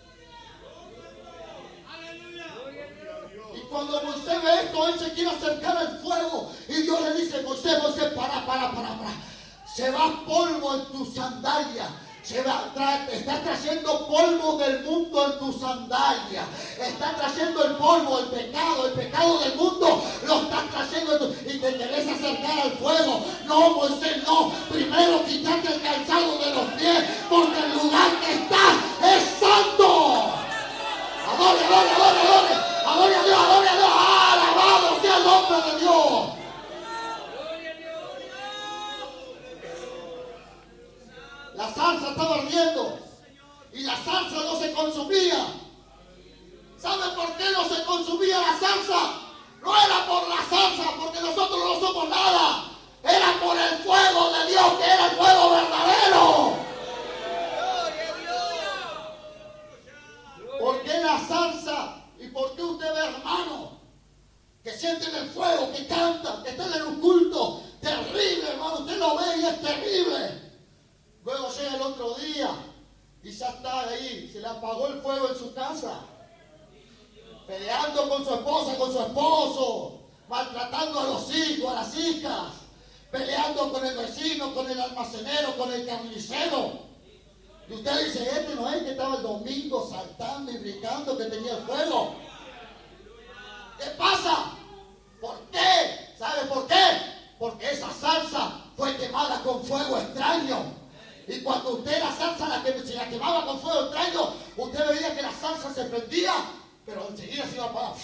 Y cuando Moisés ve esto, él se quiere acercar al fuego y Dios le dice: Moisés, Moisés, para, para, para, para. Se va polvo en tu sandalia. Se va, tra, está trayendo polvo del mundo en tu sandalia. Está trayendo el polvo, el pecado, el pecado del mundo. Lo está trayendo en tu, y te querés acercar al fuego. No, Moisés, no. Primero quítate el calzado de los pies, porque el lugar que estás es santo. Adore, adore, adore, adore. Adore a Dios, adore a Dios. Alabado sea el nombre de Dios. La salsa estaba ardiendo y la salsa no se consumía. ¿Sabe por qué no se consumía la salsa? No era por la salsa, porque nosotros no somos nada. Era por el fuego de Dios, que era el fuego verdadero. ¿Por qué la salsa? ¿Y por qué usted ve, hermano, que sienten el fuego, que cantan, que están en un culto terrible, hermano? Usted lo ve y es terrible. Luego llega el otro día y ya está ahí, se le apagó el fuego en su casa, peleando con su esposa, con su esposo, maltratando a los hijos, a las hijas, peleando con el vecino, con el almacenero, con el carnicero. Y usted dice: este no es que estaba el domingo saltando y brincando, que tenía el fuego. ¿Qué pasa? ¿Por qué? ¿Sabe por qué? Porque esa salsa fue quemada con fuego extraño. Y cuando usted la salsa la que, si la quemaba con fuego extraño, usted veía que la salsa se prendía, pero enseguida se iba a apagar.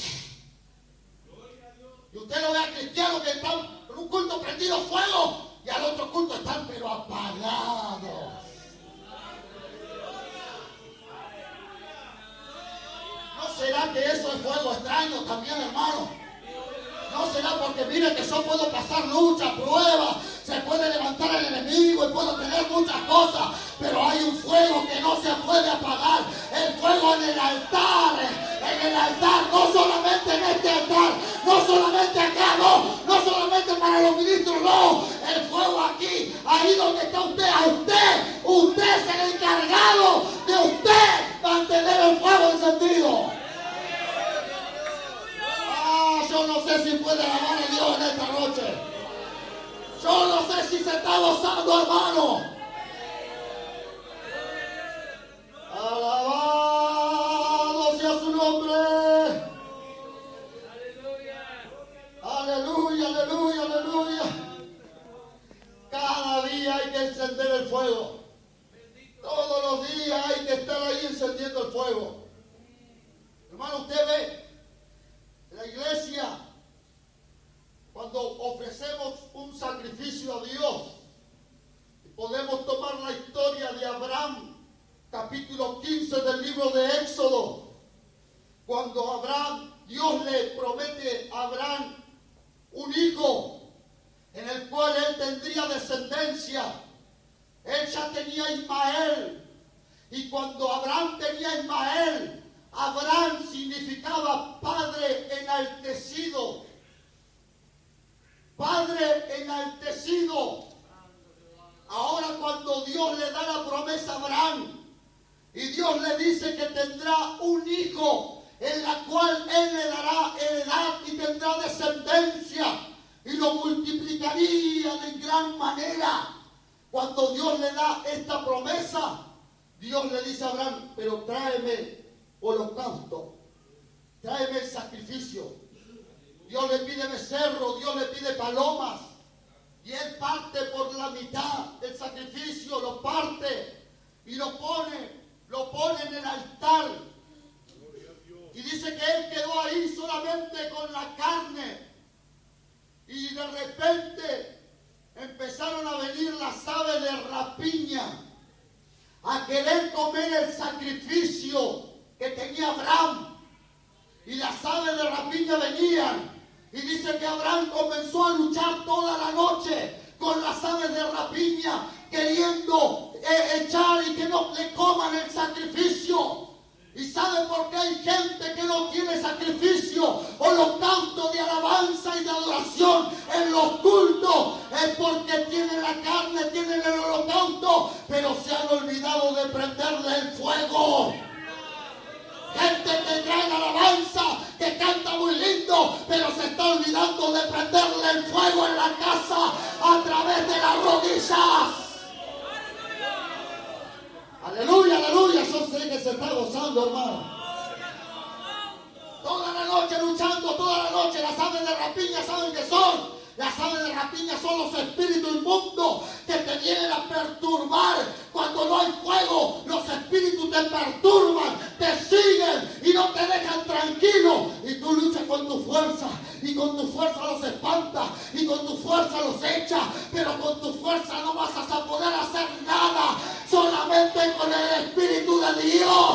Y usted lo ve a cristianos que están en un culto prendido fuego y al otro culto están pero apagados. ¿No será que eso es fuego extraño también, hermano? ¿No será porque mire que yo puedo pasar luchas, pruebas, se puede levantar el enemigo y puedo tener muchas cosas, pero hay un fuego que no se puede apagar, el fuego en el altar, en el altar, no solamente en este altar, no solamente acá, no, no solamente para los ministros, no, el fuego aquí, ahí donde está usted, a usted, usted es el encargado de usted mantener el fuego encendido. Ah, yo no sé si puede alabar a Dios en esta noche. Yo no sé si se está gozando, hermano. Alabado sea su nombre. Aleluya, aleluya, aleluya. Cada día hay que encender el fuego. Todos los días hay que estar ahí encendiendo el fuego. Hermano, usted ve, en la iglesia, cuando ofrecemos un sacrificio a Dios, podemos tomar la historia de Abraham, capítulo quince del libro de Éxodo, cuando Abraham, Dios le promete a Abraham un hijo, en el cual él tendría descendencia. Él ya tenía Ismael, y cuando Abraham tenía Ismael, Abraham significaba padre enaltecido. Padre enaltecido. Ahora cuando Dios le da la promesa a Abraham y Dios le dice que tendrá un hijo en la cual él le dará heredad y tendrá descendencia y lo multiplicaría de gran manera. Cuando Dios le da esta promesa, Dios le dice a Abraham, pero tráeme holocausto, tráeme el sacrificio. Dios le pide becerro, Dios le pide palomas, y él parte por la mitad del sacrificio, lo parte y lo pone, lo pone en el altar. Y dice que él quedó ahí solamente con la carne, y de repente empezaron a venir las aves de rapiña a querer comer el sacrificio que tenía Abraham. Y las aves de rapiña venían, y dice que Abraham comenzó a luchar toda la noche con las aves de rapiña, queriendo eh, echar y que no le coman el sacrificio. ¿Y sabe por qué hay gente que no tiene sacrificio, holocausto de alabanza y de adoración en los cultos? Es porque tienen la carne, tienen el holocausto, pero se han olvidado de prenderle el fuego. Gente que trae la alabanza, que canta muy lindo, pero se está olvidando de prenderle el fuego en la casa a través de las rodillas. Aleluya, aleluya, yo sé que se está gozando, hermano. Toda la noche luchando, toda la noche. Las aves de rapiña, ¿saben qué son? Las aves de rapiña son los espíritus inmundos que te vienen a perturbar. Cuando no hay fuego, los espíritus te perturban, te siguen y no te dejan tranquilo. Y tú luchas con tu fuerza, y con tu fuerza los espantas, y con tu fuerza los echas, pero con tu fuerza no vas a poder hacer nada, solamente con el Espíritu de Dios.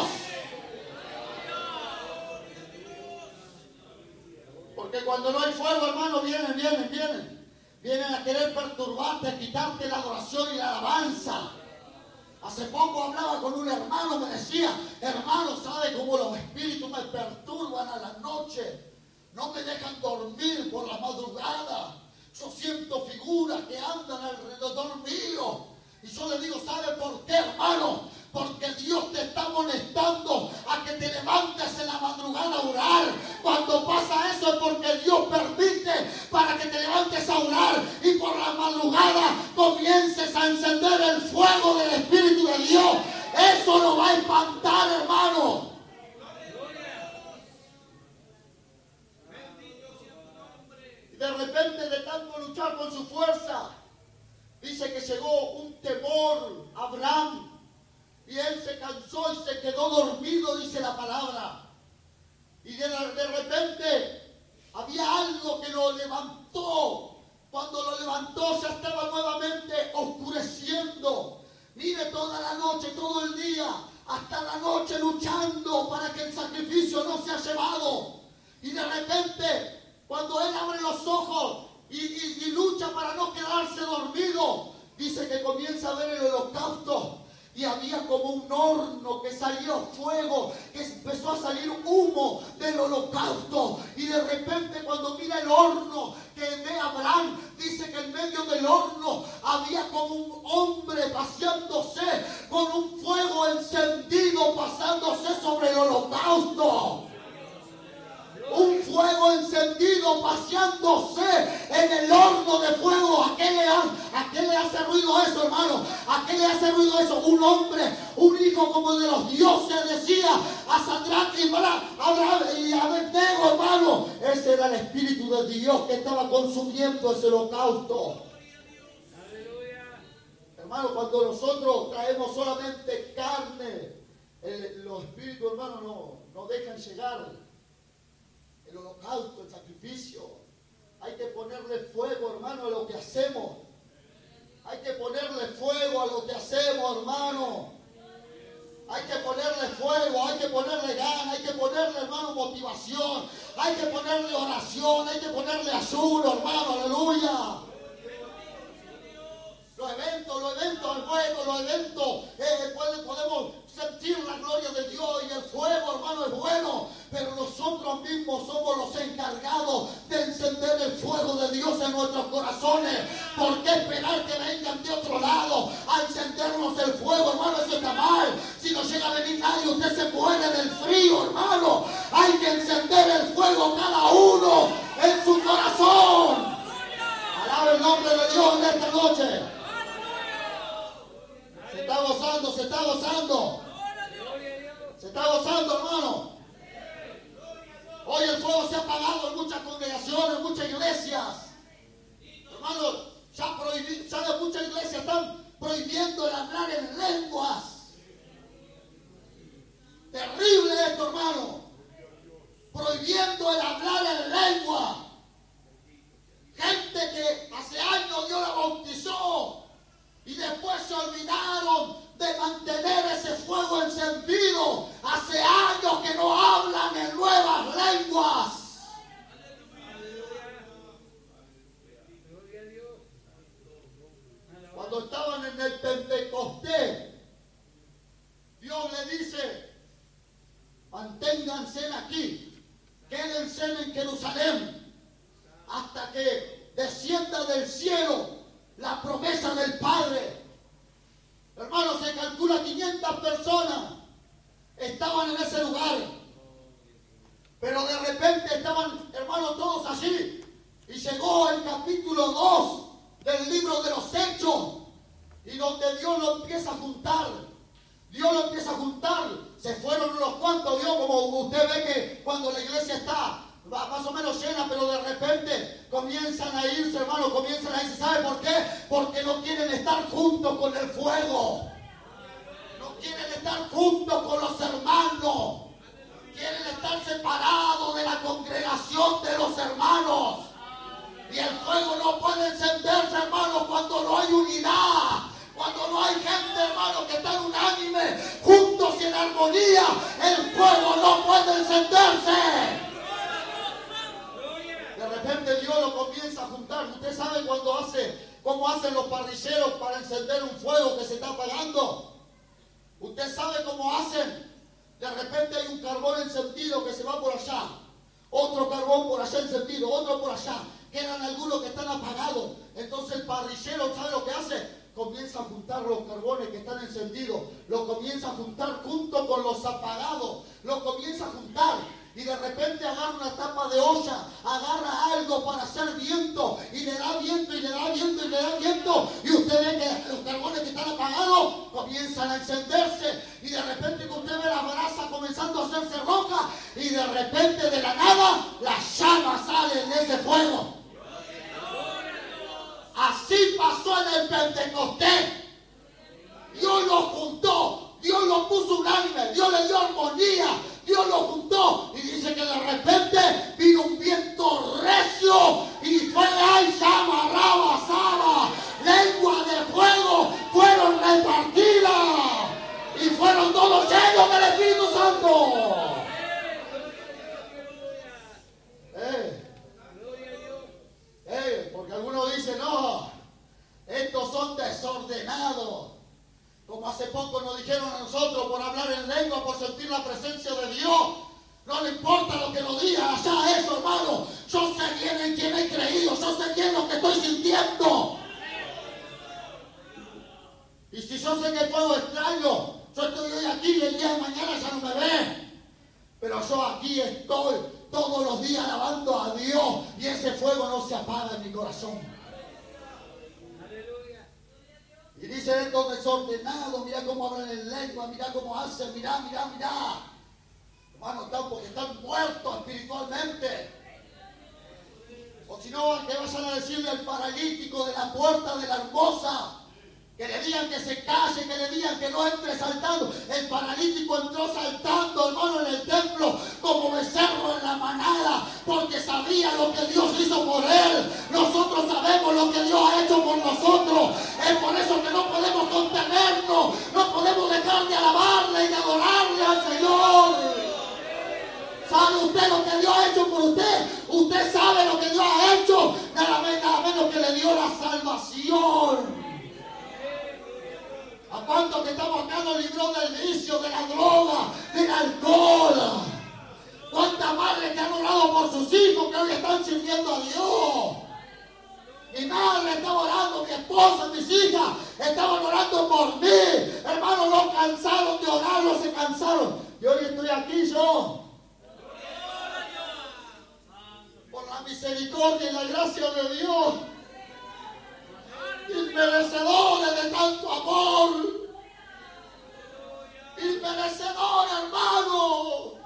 Porque cuando no hay fuego, hermano, vienen, vienen, vienen. Vienen a querer perturbarte, a quitarte la adoración y la alabanza. Hace poco hablaba con un hermano, me decía, hermano, ¿sabe cómo los espíritus me perturban a la noche? No me dejan dormir por la madrugada. Yo siento figuras que andan alrededor mío. Y yo le digo, ¿sabe por qué, hermano? Porque Dios te está molestando a que te levantes en la madrugada a orar. Cuando pasa eso es porque Dios permite para que te levantes a orar y por la madrugada comiences a encender el fuego del Espíritu de Dios. Eso lo va a espantar, hermano. Y de repente, de tanto luchar con su fuerza, dice que llegó un temor a Abraham. Y él se cansó y se quedó dormido, dice la palabra. Y de, de repente había algo que lo levantó. Cuando lo levantó ya estaba nuevamente oscureciendo. Mire, toda la noche, todo el día, hasta la noche luchando para que el sacrificio no llevado. Y de repente, cuando él abre los ojos y, y, y lucha para no quedarse dormido, dice que comienza a ver el holocausto. Y había como un horno que salía fuego, que empezó a salir humo del holocausto. Y de repente cuando mira el horno que ve Abraham, dice que en medio del horno había como un hombre paseándose con un fuego encendido, pasándose sobre el holocausto. Un fuego encendido paseándose en el horno de fuego. ¿A qué le, ha, ¿A qué le hace ruido eso, hermano? ¿A qué le hace ruido eso? Un hombre, un hijo como de los dioses, decía a Sadrach y Abraham y Abednego, hermano. Ese era el Espíritu de Dios que estaba consumiendo ese holocausto. Hermano, cuando nosotros traemos solamente carne, el, los espíritus, hermano, no, no dejan llegar. El holocausto, el sacrificio. Hay que ponerle fuego, hermano, a lo que hacemos. Hay que ponerle fuego a lo que hacemos, hermano. Hay que ponerle fuego, hay que ponerle ganas, hay que ponerle, hermano, motivación. Hay que ponerle oración, hay que ponerle ayuno, hermano, aleluya. Los eventos, los eventos, el fuego, los eventos, eh, podemos sentir la gloria de Dios y el fuego, hermano, es bueno, pero nosotros mismos somos los encargados de encender el fuego de Dios en nuestros corazones. ¿Por qué esperar que vengan de otro lado a encendernos el fuego, hermano? Eso está mal. Si no llega a venir nadie, usted se muere del frío, hermano. Hay que encender el fuego cada uno en su corazón. Alaba el nombre de Dios en esta noche. Se está gozando, se está gozando. Se está gozando, hermano. Hoy el fuego se ha apagado en muchas congregaciones, en muchas iglesias. Hermano, ya, prohibi, ya de muchas iglesias están prohibiendo el hablar en lenguas. Terrible esto, hermano. Prohibiendo el hablar en lengua. Gente que hace años Dios la bautizó y después se olvidaron de mantener ese fuego encendido. Hace años que no hablan en nuevas lenguas. Cuando estaban en el Pentecostés, Dios le dice: manténganse aquí, quédense en Jerusalén, hasta que descienda del cielo la promesa del Padre. Hermanos, se calcula quinientas personas estaban en ese lugar. Pero de repente estaban, hermanos, todos allí. Y llegó el capítulo dos del libro de los Hechos. Y donde Dios lo empieza a juntar. Dios lo empieza a juntar. Se fueron unos cuantos, Dios, como usted ve que cuando la iglesia está más o menos llena, pero de repente comienzan a irse, hermano, comienzan a irse. ¿Sabe por qué? Porque no quieren estar juntos con el fuego. No quieren estar juntos con los hermanos. Quieren estar separados de la congregación de los hermanos. Y el fuego no puede encenderse, hermano, cuando no hay unidad. Cuando no hay gente, hermano, que están unánime, juntos y en armonía, el fuego no puede encenderse. De repente Dios lo comienza a juntar. Usted sabe cuando hace, cómo hacen los parrilleros para encender un fuego que se está apagando. Usted sabe cómo hacen. De repente hay un carbón encendido que se va por allá. Otro carbón por allá encendido, otro por allá. Quedan algunos que están apagados. Entonces el parrillero, ¿sabe lo que hace? Comienza a juntar los carbones que están encendidos. Lo comienza a juntar junto con los apagados. Lo comienza a juntar. Y de repente agarra una tapa de olla, agarra algo para hacer viento, y le da viento, y le da viento, y le da viento, y usted ve que los carbones que están apagados comienzan a encenderse, y de repente usted ve la brasa comenzando a hacerse roja, y de repente de la nada, las llamas salen de ese fuego. Así pasó en el Pentecostés. Dios los juntó, Dios los puso unánime, Dios le dio armonía, Dios los juntó, y dice que de repente vino un viento recio y fue ay, llama, raba, saba, lengua de fuego fueron repartidas y fueron todos llenos del Espíritu Santo. No le importa lo que lo diga allá eso, hermano. Yo sé bien en quién he creído. Yo sé bien lo que estoy sintiendo. Y si yo sé que el fuego extraño, yo estoy hoy aquí y el día de mañana ya no me ve. Pero yo aquí estoy todos los días alabando a Dios y ese fuego no se apaga en mi corazón. Y dice estos desordenados, mira cómo hablan en lengua, mira cómo hacen, mira, mira, mira. Hermanos, están porque están muertos espiritualmente. O si no, que vayan a decirle al paralítico de la puerta de la hermosa, que le digan que se calle, que le digan que no entre saltando. El paralítico entró saltando, hermano, en el templo como becerro en la manada, porque sabía lo que Dios hizo por él. Nosotros sabemos lo que Dios ha hecho por nosotros. Es por eso que no podemos contenernos, no podemos dejar de alabarle y de adorarle al Señor. ¿Sabe usted lo que Dios ha hecho por usted? Usted sabe lo que Dios ha hecho, nada menos, nada menos que le dio la salvación. ¿A cuántos que estamos acá nos libró del vicio, de la droga, del alcohol? ¿Cuántas madres que han orado por sus hijos que hoy están sirviendo a Dios? Mi madre estaba orando, mi esposa, mis hijas estaban orando por mí. Hermanos, no cansaron de orar, no se cansaron. Y hoy estoy aquí yo. Por la misericordia y la gracia de Dios. Inmerecedores de tanto amor, inmerecedor, hermano.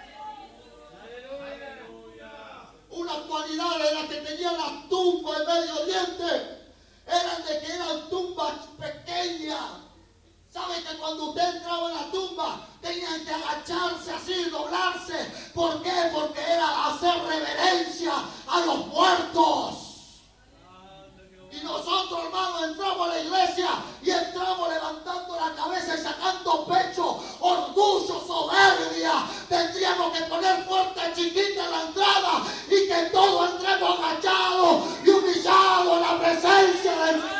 Una cualidad de la que tenían las tumbas en Medio Oriente eran de que eran tumbas pequeñas. ¿Sabe que cuando usted entraba en la tumba tenían que agacharse así, doblarse? ¿Por qué? Porque era hacer reverencia a los muertos. Y nosotros, hermanos, entramos a la iglesia y entramos levantando la cabeza y sacando pecho, orgullo, soberbia. Tendríamos que poner puerta chiquita en la entrada y que todos entremos agachados y humillados en la presencia del Señor.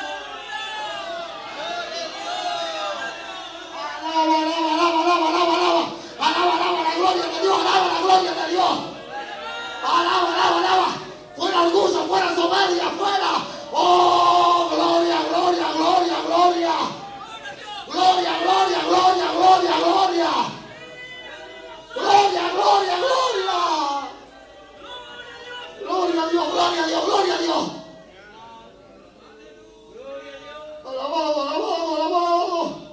Alaba, alaba, alaba, alaba, alaba, alaba, alaba, alaba la gloria de Dios, alaba la gloria de Dios. Alaba, alaba, alaba. Fuera orgullo, fuera soberbia, fuera. ¡Oh, gloria, gloria, gloria, gloria! ¡Gloria, gloria, gloria, gloria, gloria! ¡Gloria, gloria, gloria! ¡Gloria a Dios, gloria a Dios, gloria a Dios! ¡Alabado, alabado, alabado!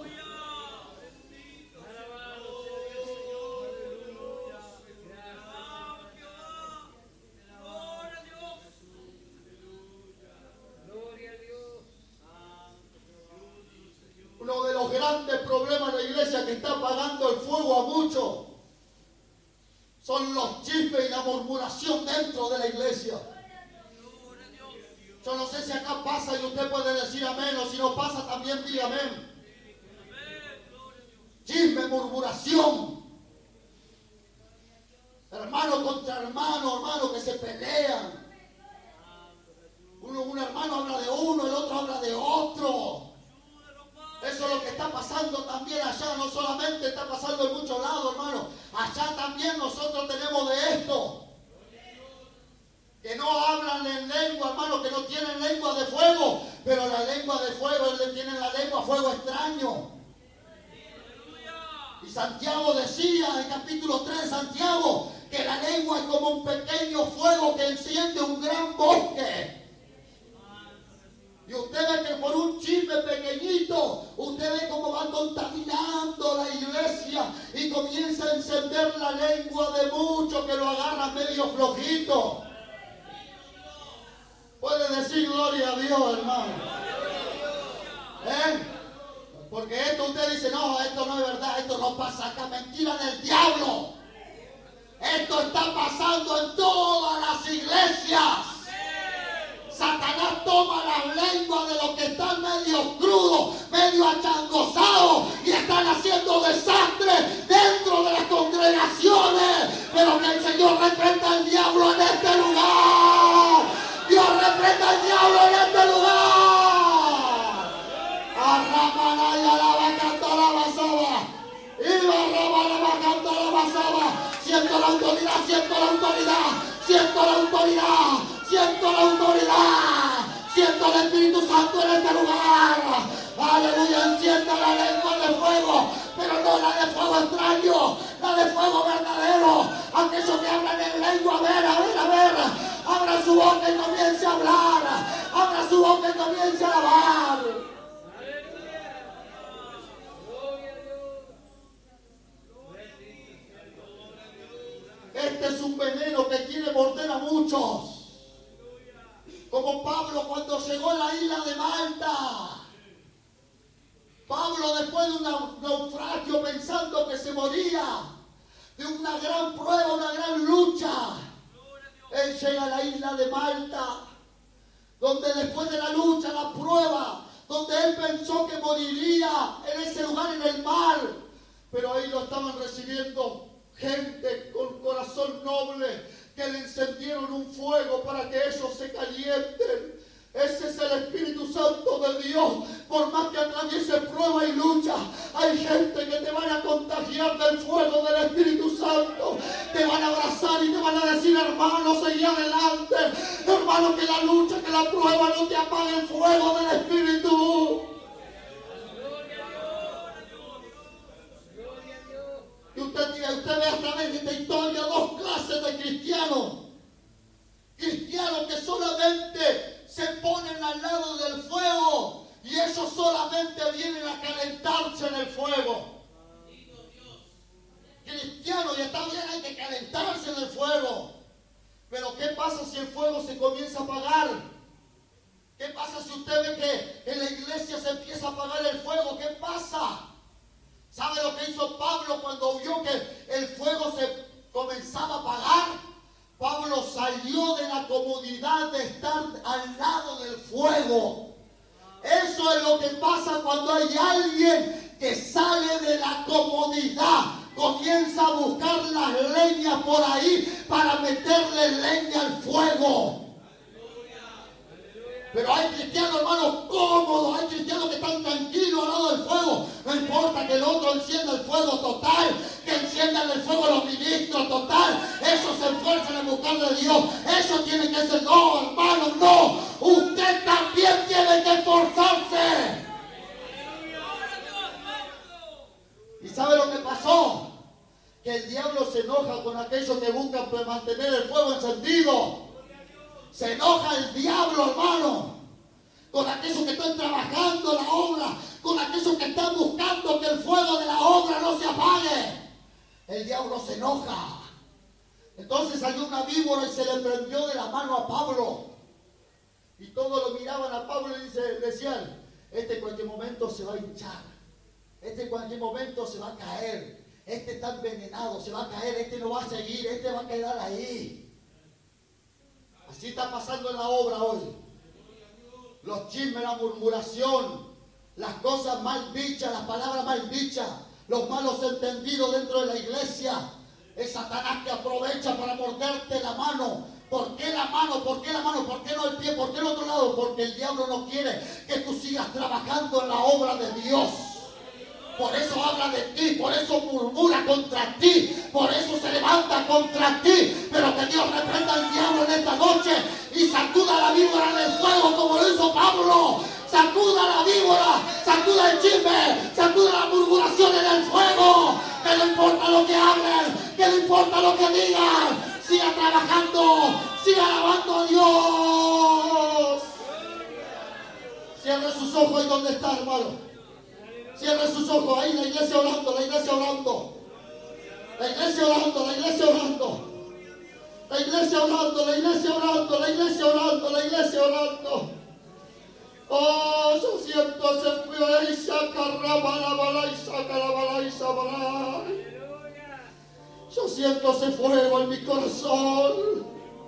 Uno de los grandes problemas de la iglesia que está apagando el fuego a muchos son los chismes y la murmuración dentro de la iglesia. Yo no sé si acá pasa y usted puede decir amén, o si no pasa también diga amén. Chisme, murmuración. Hermano contra hermano, hermano que se pelean. Uno, un hermano habla de uno, el otro habla de otro. Eso es lo que está pasando también allá, no solamente está pasando en muchos lados, hermano. Allá también nosotros tenemos de esto. Que no hablan en lengua, hermano, que no tienen lengua de fuego, pero la lengua de fuego, ellos tienen la lengua fuego extraño. Y Santiago decía en capítulo tres de Santiago que la lengua es como un pequeño fuego que enciende un gran bosque. Y usted ve que por un chisme pequeñito, usted ve cómo va contaminando la iglesia y comienza a encender la lengua de muchos que lo agarran medio flojito. Puede decir gloria a Dios, hermano. ¿Eh? Porque esto usted dice, no, esto no es verdad, esto no pasa acá, mentira del diablo. Esto está pasando en todas las iglesias. Satanás toma las lenguas de los que están medio crudos, medio achangosados y están haciendo desastre dentro de las congregaciones. Pero que el Señor reprenda al diablo en este lugar. Dios reprenda al diablo en este lugar. Arramana y alaba, canta la basaba. Y la arramana, canta la basaba. Siento la Siento la autoridad, siento la autoridad, siento el Espíritu Santo en este lugar. Aleluya, encienda la lengua de fuego, pero no la de fuego extraño, la de fuego verdadero. Aquellos que hablan en lengua, a ver, a ver, a ver, abra su boca y comience a hablar, abra su boca y comience a alabar. Este es un veneno que quiere morder a muchos. Como Pablo cuando llegó a la isla de Malta. Pablo, después de un naufragio pensando que se moría, de una gran prueba, una gran lucha, él llega a la isla de Malta, donde después de la lucha, la prueba, donde él pensó que moriría en ese lugar, en el mar, pero ahí lo estaban recibiendo gente con corazón noble, que le encendieron un fuego para que ellos se calienten. Ese es el Espíritu Santo de Dios. Por más que atraviese prueba y lucha, hay gente que te van a contagiar del fuego del Espíritu Santo. Te van a abrazar y te van a decir: hermano, seguí adelante. Hermano, que la lucha, que la prueba no te apague el fuego del Espíritu. Y usted, usted ve a través de esta historia dos clases de cristianos. Cristianos que solamente se ponen al lado del fuego y ellos solamente vienen a calentarse en el fuego. Cristianos, y está bien, hay que calentarse en el fuego. Pero ¿qué pasa si el fuego se comienza a apagar? ¿Qué pasa si usted ve que en la iglesia se empieza a apagar el fuego? ¿Qué pasa? ¿Sabe lo que hizo Pablo cuando vio que el fuego se comenzaba a apagar? Pablo salió de la comodidad de estar al lado del fuego. Eso es lo que pasa cuando hay alguien que sale de la comodidad. Comienza a buscar las leñas por ahí para meterle leña al fuego. Pero hay cristianos, hermanos, cómodos, hay cristianos que están tranquilos al lado del fuego. No importa que el otro encienda el fuego total, que enciendan el fuego los ministros total. Ellos se esfuerzan en buscar de Dios. Ellos tienen que ser, no, hermanos, no. Usted también tiene que esforzarse. ¿Y sabe lo que pasó? Que el diablo se enoja con aquellos que buscan mantener el fuego encendido. Se enoja el diablo, hermano, con aquellos que están trabajando la obra, con aquellos que están buscando que el fuego de la obra no se apague. El diablo se enoja. Entonces salió una víbora y se le prendió de la mano a Pablo. Y todos lo miraban a Pablo y dice, decían: este en cualquier momento se va a hinchar. Este en cualquier momento se va a caer. Este está envenenado, se va a caer. Este no va a seguir, este va a quedar ahí. Así está pasando en la obra hoy. Los chismes, la murmuración, las cosas mal dichas, las palabras mal dichas, los malos entendidos dentro de la iglesia. Es Satanás que aprovecha para morderte la mano. ¿Por qué la mano? ¿Por qué la mano? ¿Por qué no el pie? ¿Por qué el otro lado? Porque el diablo no quiere que tú sigas trabajando en la obra de Dios. Por eso habla de ti, por eso murmura contra ti, por eso se levanta contra ti. Pero que Dios reprenda al diablo en esta noche y sacuda la víbora del fuego como lo hizo Pablo. Sacuda la víbora, sacuda el chisme, sacuda la murmuración en el fuego. Que no importa lo que hablen, que no importa lo que digan, siga trabajando, siga alabando a Dios. Cierre sus ojos ahí donde está, hermano. Cierre sus ojos ahí, la iglesia orando, la iglesia orando. La iglesia orando, la iglesia orando. La iglesia orando, la iglesia orando, la iglesia orando, la iglesia orando. Oh, yo siento ese fuego y saca la bala y saca la bala y saca. Yo siento ese fuego en mi corazón.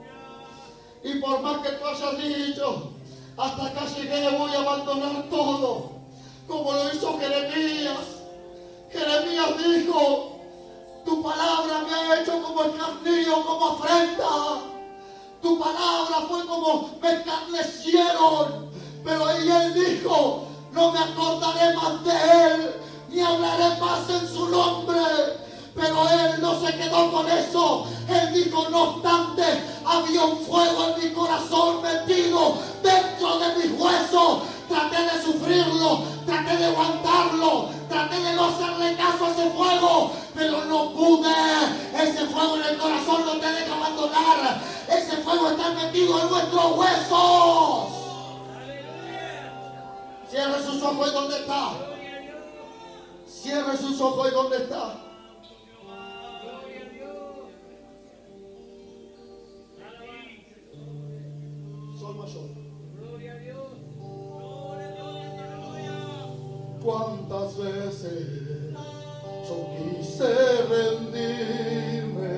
Y por más que tú hayas dicho, hasta acá llegué, voy a abandonar todo. Como lo hizo Jeremías. Jeremías dijo: tu palabra me ha hecho como escarnio, como afrenta. Tu palabra fue como me escarnecieron. Pero ahí él dijo: no me acordaré más de él, ni hablaré más en su nombre. Pero él no se quedó con eso. Él dijo: no obstante, Había un fuego en mi corazón metido dentro de mis huesos. Traté de sufrirlo, traté de aguantarlo, traté de no hacerle caso a ese fuego, pero no pude. Ese fuego en el corazón no te deja abandonar. Ese fuego está metido en nuestros huesos. Cierre sus ojos y ¿dónde está? Cierre sus ojos y ¿dónde está? Sol mayor. Cuántas veces yo quise rendirme,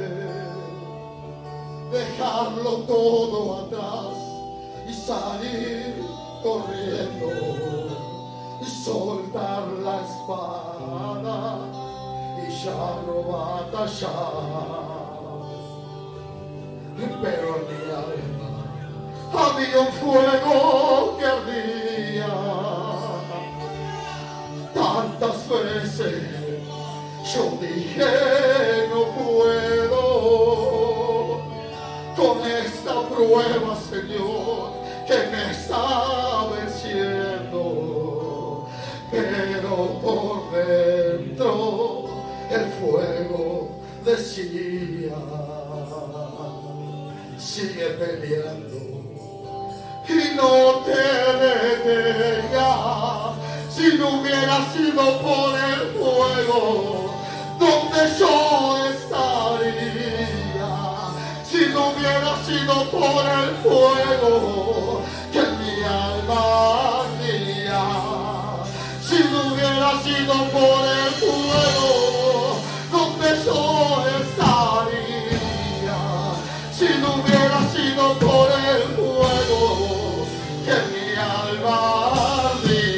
dejarlo todo atrás y salir corriendo y soltar la espada y ya no batallar. Pero en mi alma había un fuego que ardía. Tantas veces yo dije no puedo con esta prueba, Señor, que me está venciendo, pero por dentro el fuego decía: sigue peleando y no te detengas. Si no hubiera sido por el fuego, donde yo estaría. Si no hubiera sido por el fuego, que mi alma ardía. Si no hubiera sido por el fuego, donde yo estaría. Si no hubiera sido por el fuego, que mi alma ardía.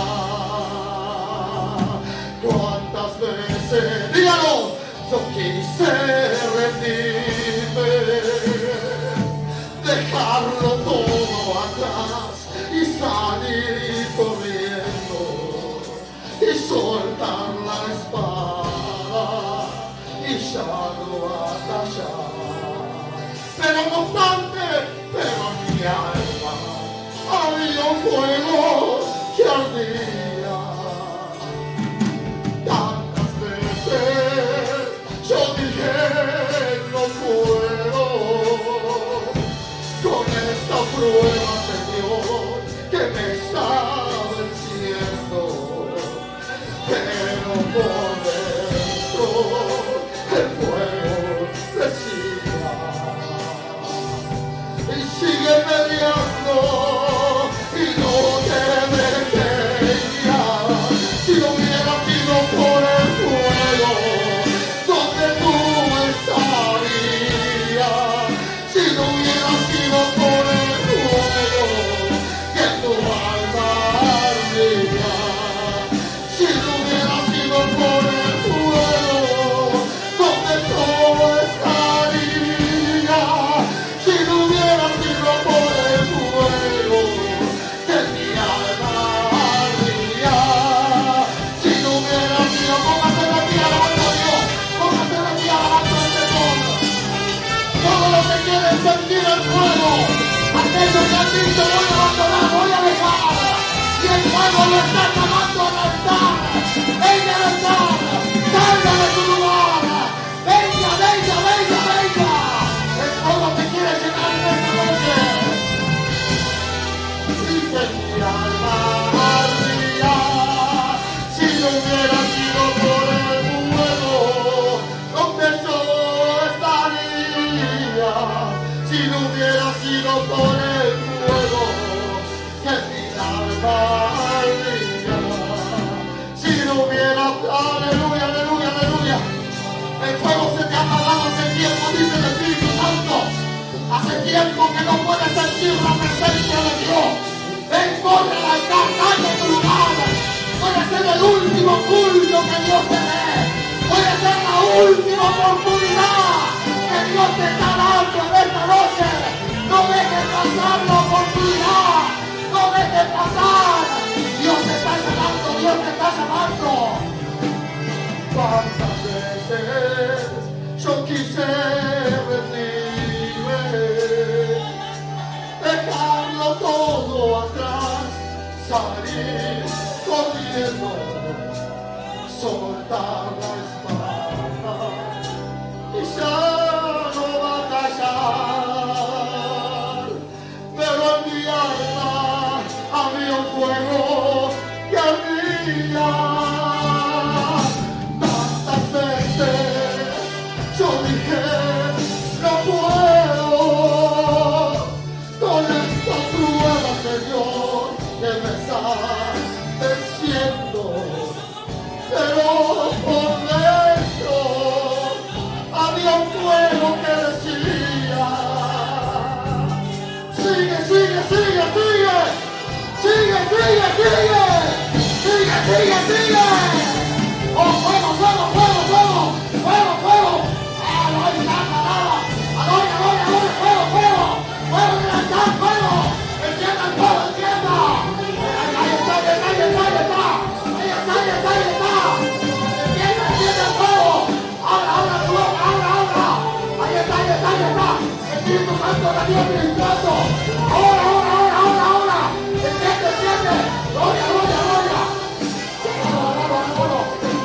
Cuántas veces, dígalo, yo quise rendirme, dejarlo todo atrás y salir corriendo y soltar la espada y ya no batallar. Pero no obstante, pero en mi alma había un fuego que ardía. Tantas veces yo dije no puedo con esta prueba, Señor, que me está venciendo, pero por dentro el fuego decía: y sigue peleando y no te detengas. Si no hubiera sido por el fuego, donde tú estarías. Si no hubiera sido por el fuego, que tu alma ardía. Si no hubiera sido por el fuego, donde tú estarías. Si no hubiera sido por el fuego, que mi alma ardía. Si no hubiera sido, póngase de pie alabando a Dios, póngase de pie alabando al Señor. Todo lo que quieren sentir el fuego, aquellos que han dicho voy a abandonar, voy a dejar, y el fuego lo está llamando a altar. Venga a altar, salga de su lugar, venga, venga, venga, venga. El fuego te quiere llenar en esta noche. Y que mi alma ardía. Si no hubiera sido por el fuego, donde yo estaría. Si no hubiera sido por el fuego, que mi alma ardía. Si no hubiera, aleluya, aleluya, aleluya. El fuego se te ha apagado hace tiempo, dice el Espíritu Santo. Hace tiempo que no puedes sentir la presencia de Dios. Ven, corre al altar, calla en tu lugar. Puede ser el último culto que Dios te dé. Puede ser la última oportunidad que Dios te está dando en esta noche. No dejes pasar la oportunidad. No dejes pasar. Dios te está llamando, Dios te está llamando. ¿Cuántas veces yo quise rendirme, lo que decía. Sigue, sigue, sigue, sigue. Sigue, sigue, sigue. Sigue, sigue, sigue. Oh, fuego, fuego, fuego, fuego. Fuego, fuego. Aleluya, aleluya, aleluya, aleluya, fuego, fuego. Fuego en el altar, fuego. Encienda el fuego, encienda. Ahí está, ahí está, ahí está, ahí está. Ahí está, ahí está, ahí está. Encienda, encienda el fuego. Ahora, ahora, tu boca, ahora, ahora. Ahí está, ahí está, ahí está. Espíritu Santo, la Dios ministrando. Ahora, ahora, ahora, ahora, ahora. Enciende, enciende. Gloria, gloria, gloria. Ahora, ahora, ahora.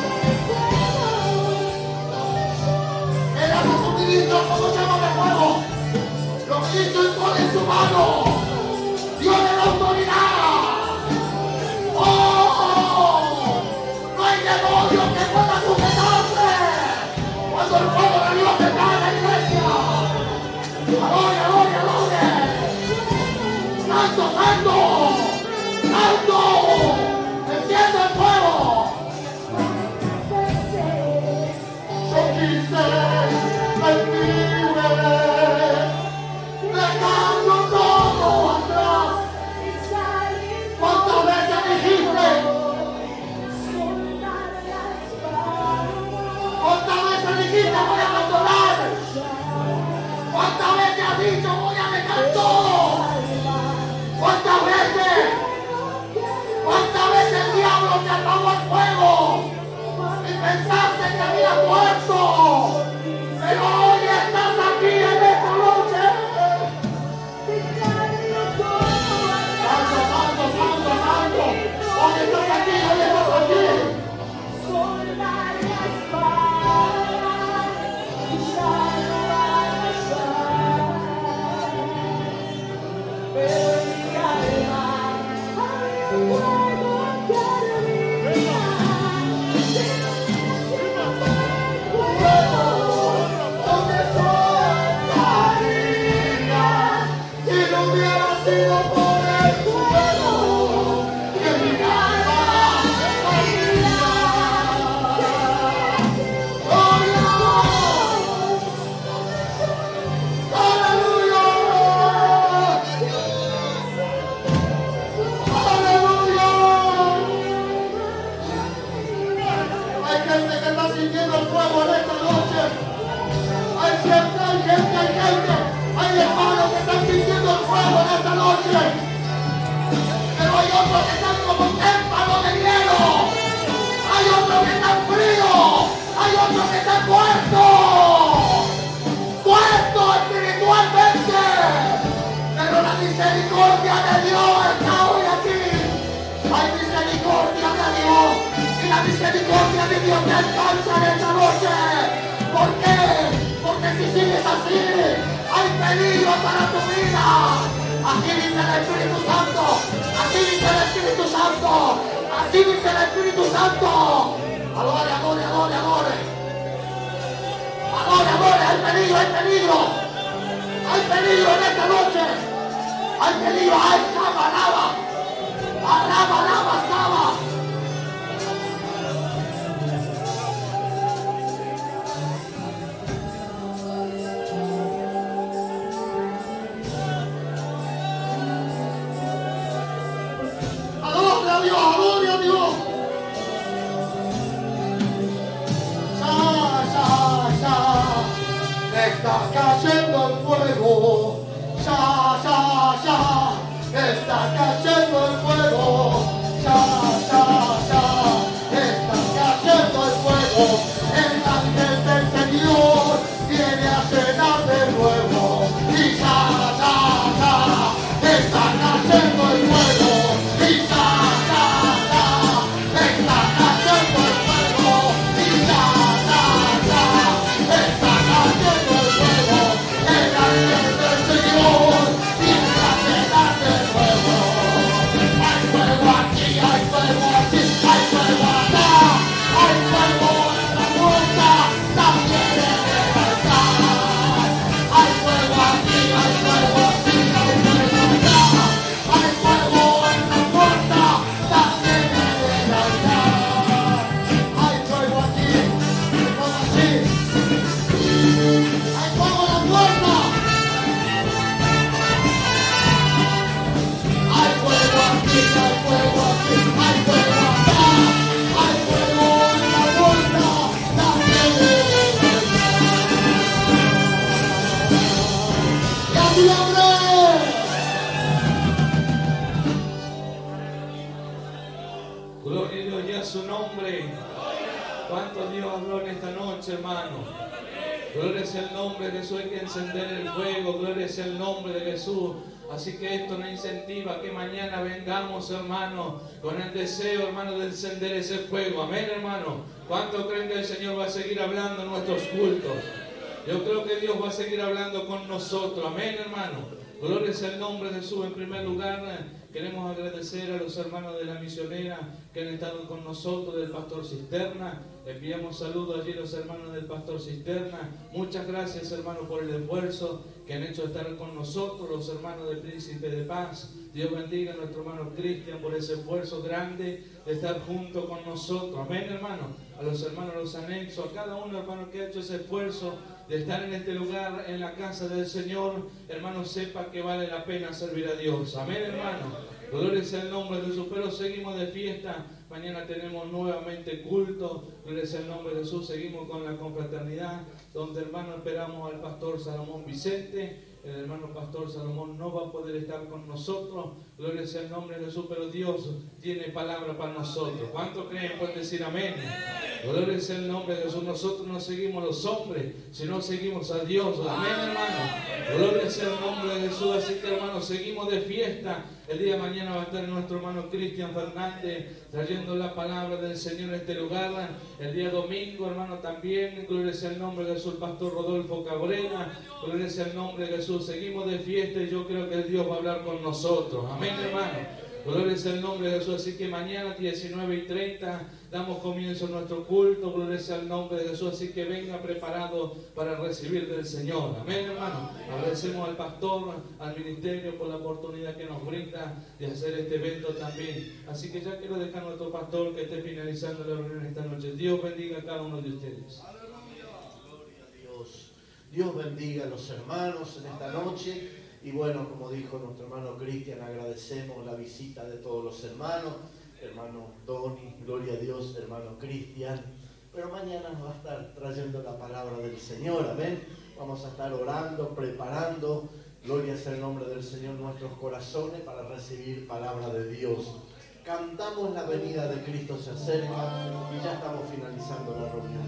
Él hace su ministro como llama de fuego. Los ministros imponen su mano. Dios le da autoridad. ¡Oh! No hay demonio que pueda sujetarse cuando el fuego de Dios se cae en la iglesia. ¡Gloria, gloria, gloria! ¡Santo, santo! ¡Santo! ¡Enciende el fuego! Yo quise sentirme dejando todo atrás. ¿Cuántas veces dijiste? ¿Cuántas veces dijiste voy a abandonar? ¿Cuántas veces has dicho voy a dejar todo? ¿Cuántas veces? ¿Cuántas veces el diablo te apagó el fuego? Y pensaste que había muerto. Pero hoy estás aquí en esta noche. Santo, santo, santo, santo. Hoy estás aquí, hoy estás aquí. Si no hubiera sido por el fuego que mi alma ardía. ¡Gloria! ¡Aleluya! ¡Aleluya! Hay gente que está sintiendo el fuego en esta noche. Hay gente, hay gente, hay gente. Hay hermanos que están sintiendo el fuego en esta noche. Pero hay otros que están como témpanos de hielo. Hay otros que están fríos. Hay otros que están muertos. Muertos espiritualmente. Pero la misericordia de Dios está hoy aquí. Hay misericordia de Dios. Y la misericordia de Dios te alcanza en esta noche. ¿Por qué? Porque si sigues así, hay peligro para tu vida. Así dice el Espíritu Santo. Así dice el Espíritu Santo. Así dice el Espíritu Santo. Gloria, gloria, gloria, gloria. Gloria, gloria. Hay peligro, hay peligro. Hay peligro en esta noche. Hay peligro. Hay cama, lava. Alaba, lava, estaba. Adore a Dios, adore a Dios. Ya, ya, ya. Está cayendo el fuego. Ya, ya, ya. Está cayendo el fuego. Ya, ya, ya. Está cayendo el fuego. El ángel del Señor viene a cenar de nuevo. Y ya, ya, ya. Está cayendo el fuego. Y ya, ya, ya. Está cayendo el fuego. Y ya, ya, ya. Está cayendo el fuego. El ángel del Señor viene a cenar de nuevo. Hay fuego aquí, hay fuego aquí. nombre. ¿Cuánto Dios habló en esta noche, hermano? Gloria sea el nombre de Jesús, hay que encender el fuego. Gloria sea el nombre de Jesús. Así que esto nos incentiva que mañana vengamos, hermano, con el deseo, hermano, de encender ese fuego. Amén, hermano. ¿Cuánto creen que el Señor va a seguir hablando en nuestros cultos? Yo creo que Dios va a seguir hablando con nosotros. Amén, hermano. Gloria sea el nombre de Jesús. En primer lugar, queremos agradecer a los hermanos de la misionera que han estado con nosotros, del pastor Cisterna. Enviamos saludos allí a los hermanos del pastor Cisterna. Muchas gracias, hermanos, por el esfuerzo que han hecho estar con nosotros, los hermanos del Príncipe de Paz. Dios bendiga a nuestro hermano Cristian por ese esfuerzo grande de estar junto con nosotros. Amén, hermano. A los hermanos, los anexos, a cada uno, hermano, que ha hecho ese esfuerzo de estar en este lugar, en la casa del Señor, hermano, sepa que vale la pena servir a Dios. Amén, hermano. Gloria sea el nombre de Jesús. Pero seguimos de fiesta. Mañana tenemos nuevamente culto. Gloria sea el nombre de Jesús. Seguimos con la confraternidad, donde, hermano, esperamos al pastor Salomón Vicente. El hermano pastor Salomón no va a poder estar con nosotros. Gloria sea el nombre de Jesús, pero Dios tiene palabra para nosotros. ¿Cuántos creen? Pueden decir amén. Gloria sea el nombre de Jesús. Nosotros no seguimos los hombres, sino seguimos a Dios. Amén, hermano. Gloria sea el nombre de Jesús. Así que, hermano, seguimos de fiesta. El día de mañana va a estar nuestro hermano Cristian Fernández trayendo la palabra del Señor en este lugar. El día domingo, hermano, también, gloria sea el nombre de Jesús, el pastor Rodolfo Cabrera. Gloria sea el nombre de Jesús. Seguimos de fiesta y yo creo que Dios va a hablar con nosotros. Amén, hermano. Gloria sea el nombre de Jesús. Así que mañana, diecinueve y treinta, damos comienzo a nuestro culto. Gloria sea el nombre de Jesús. Así que venga preparado para recibir del Señor. Amén, hermano. Agradecemos al pastor, al ministerio por la oportunidad que nos brinda de hacer este evento también. Así que ya quiero dejar a nuestro pastor que esté finalizando la reunión esta noche. Dios bendiga a cada uno de ustedes. Gloria a Dios. Dios bendiga a los hermanos en esta noche. Y bueno, como dijo nuestro hermano Cristian, agradecemos la visita de todos los hermanos, hermano Tony, gloria a Dios, hermano Cristian. Pero mañana nos va a estar trayendo la palabra del Señor, amén. Vamos a estar orando, preparando, gloria sea el nombre del Señor, nuestros corazones para recibir palabra de Dios. Cantamos la venida de Cristo se acerca y ya estamos finalizando la reunión.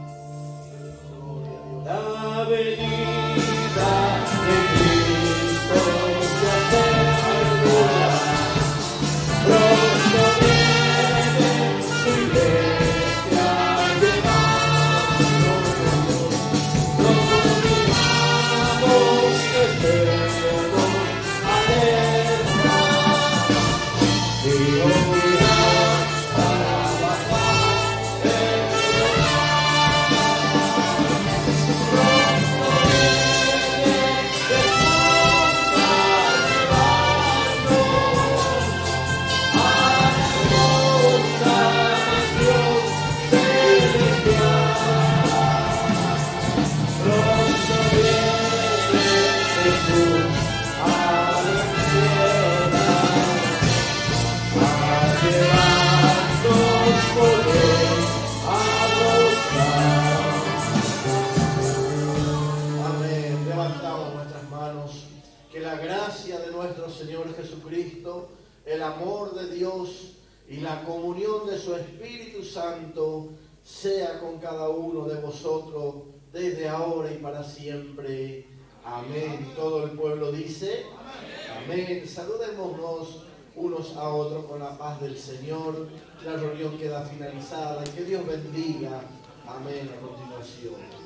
Gloria a Dios. La venida de Cristo se acerca, pronto viene su iglesia llevando, dominamos que estemos alerta y oirán para bajar el Señor Jesucristo, el amor de Dios y la comunión de su Espíritu Santo sea con cada uno de vosotros desde ahora y para siempre. Amén. Todo el pueblo dice amén. Saludémonos unos a otros con la paz del Señor. La reunión queda finalizada y que Dios bendiga. Amén. A continuación.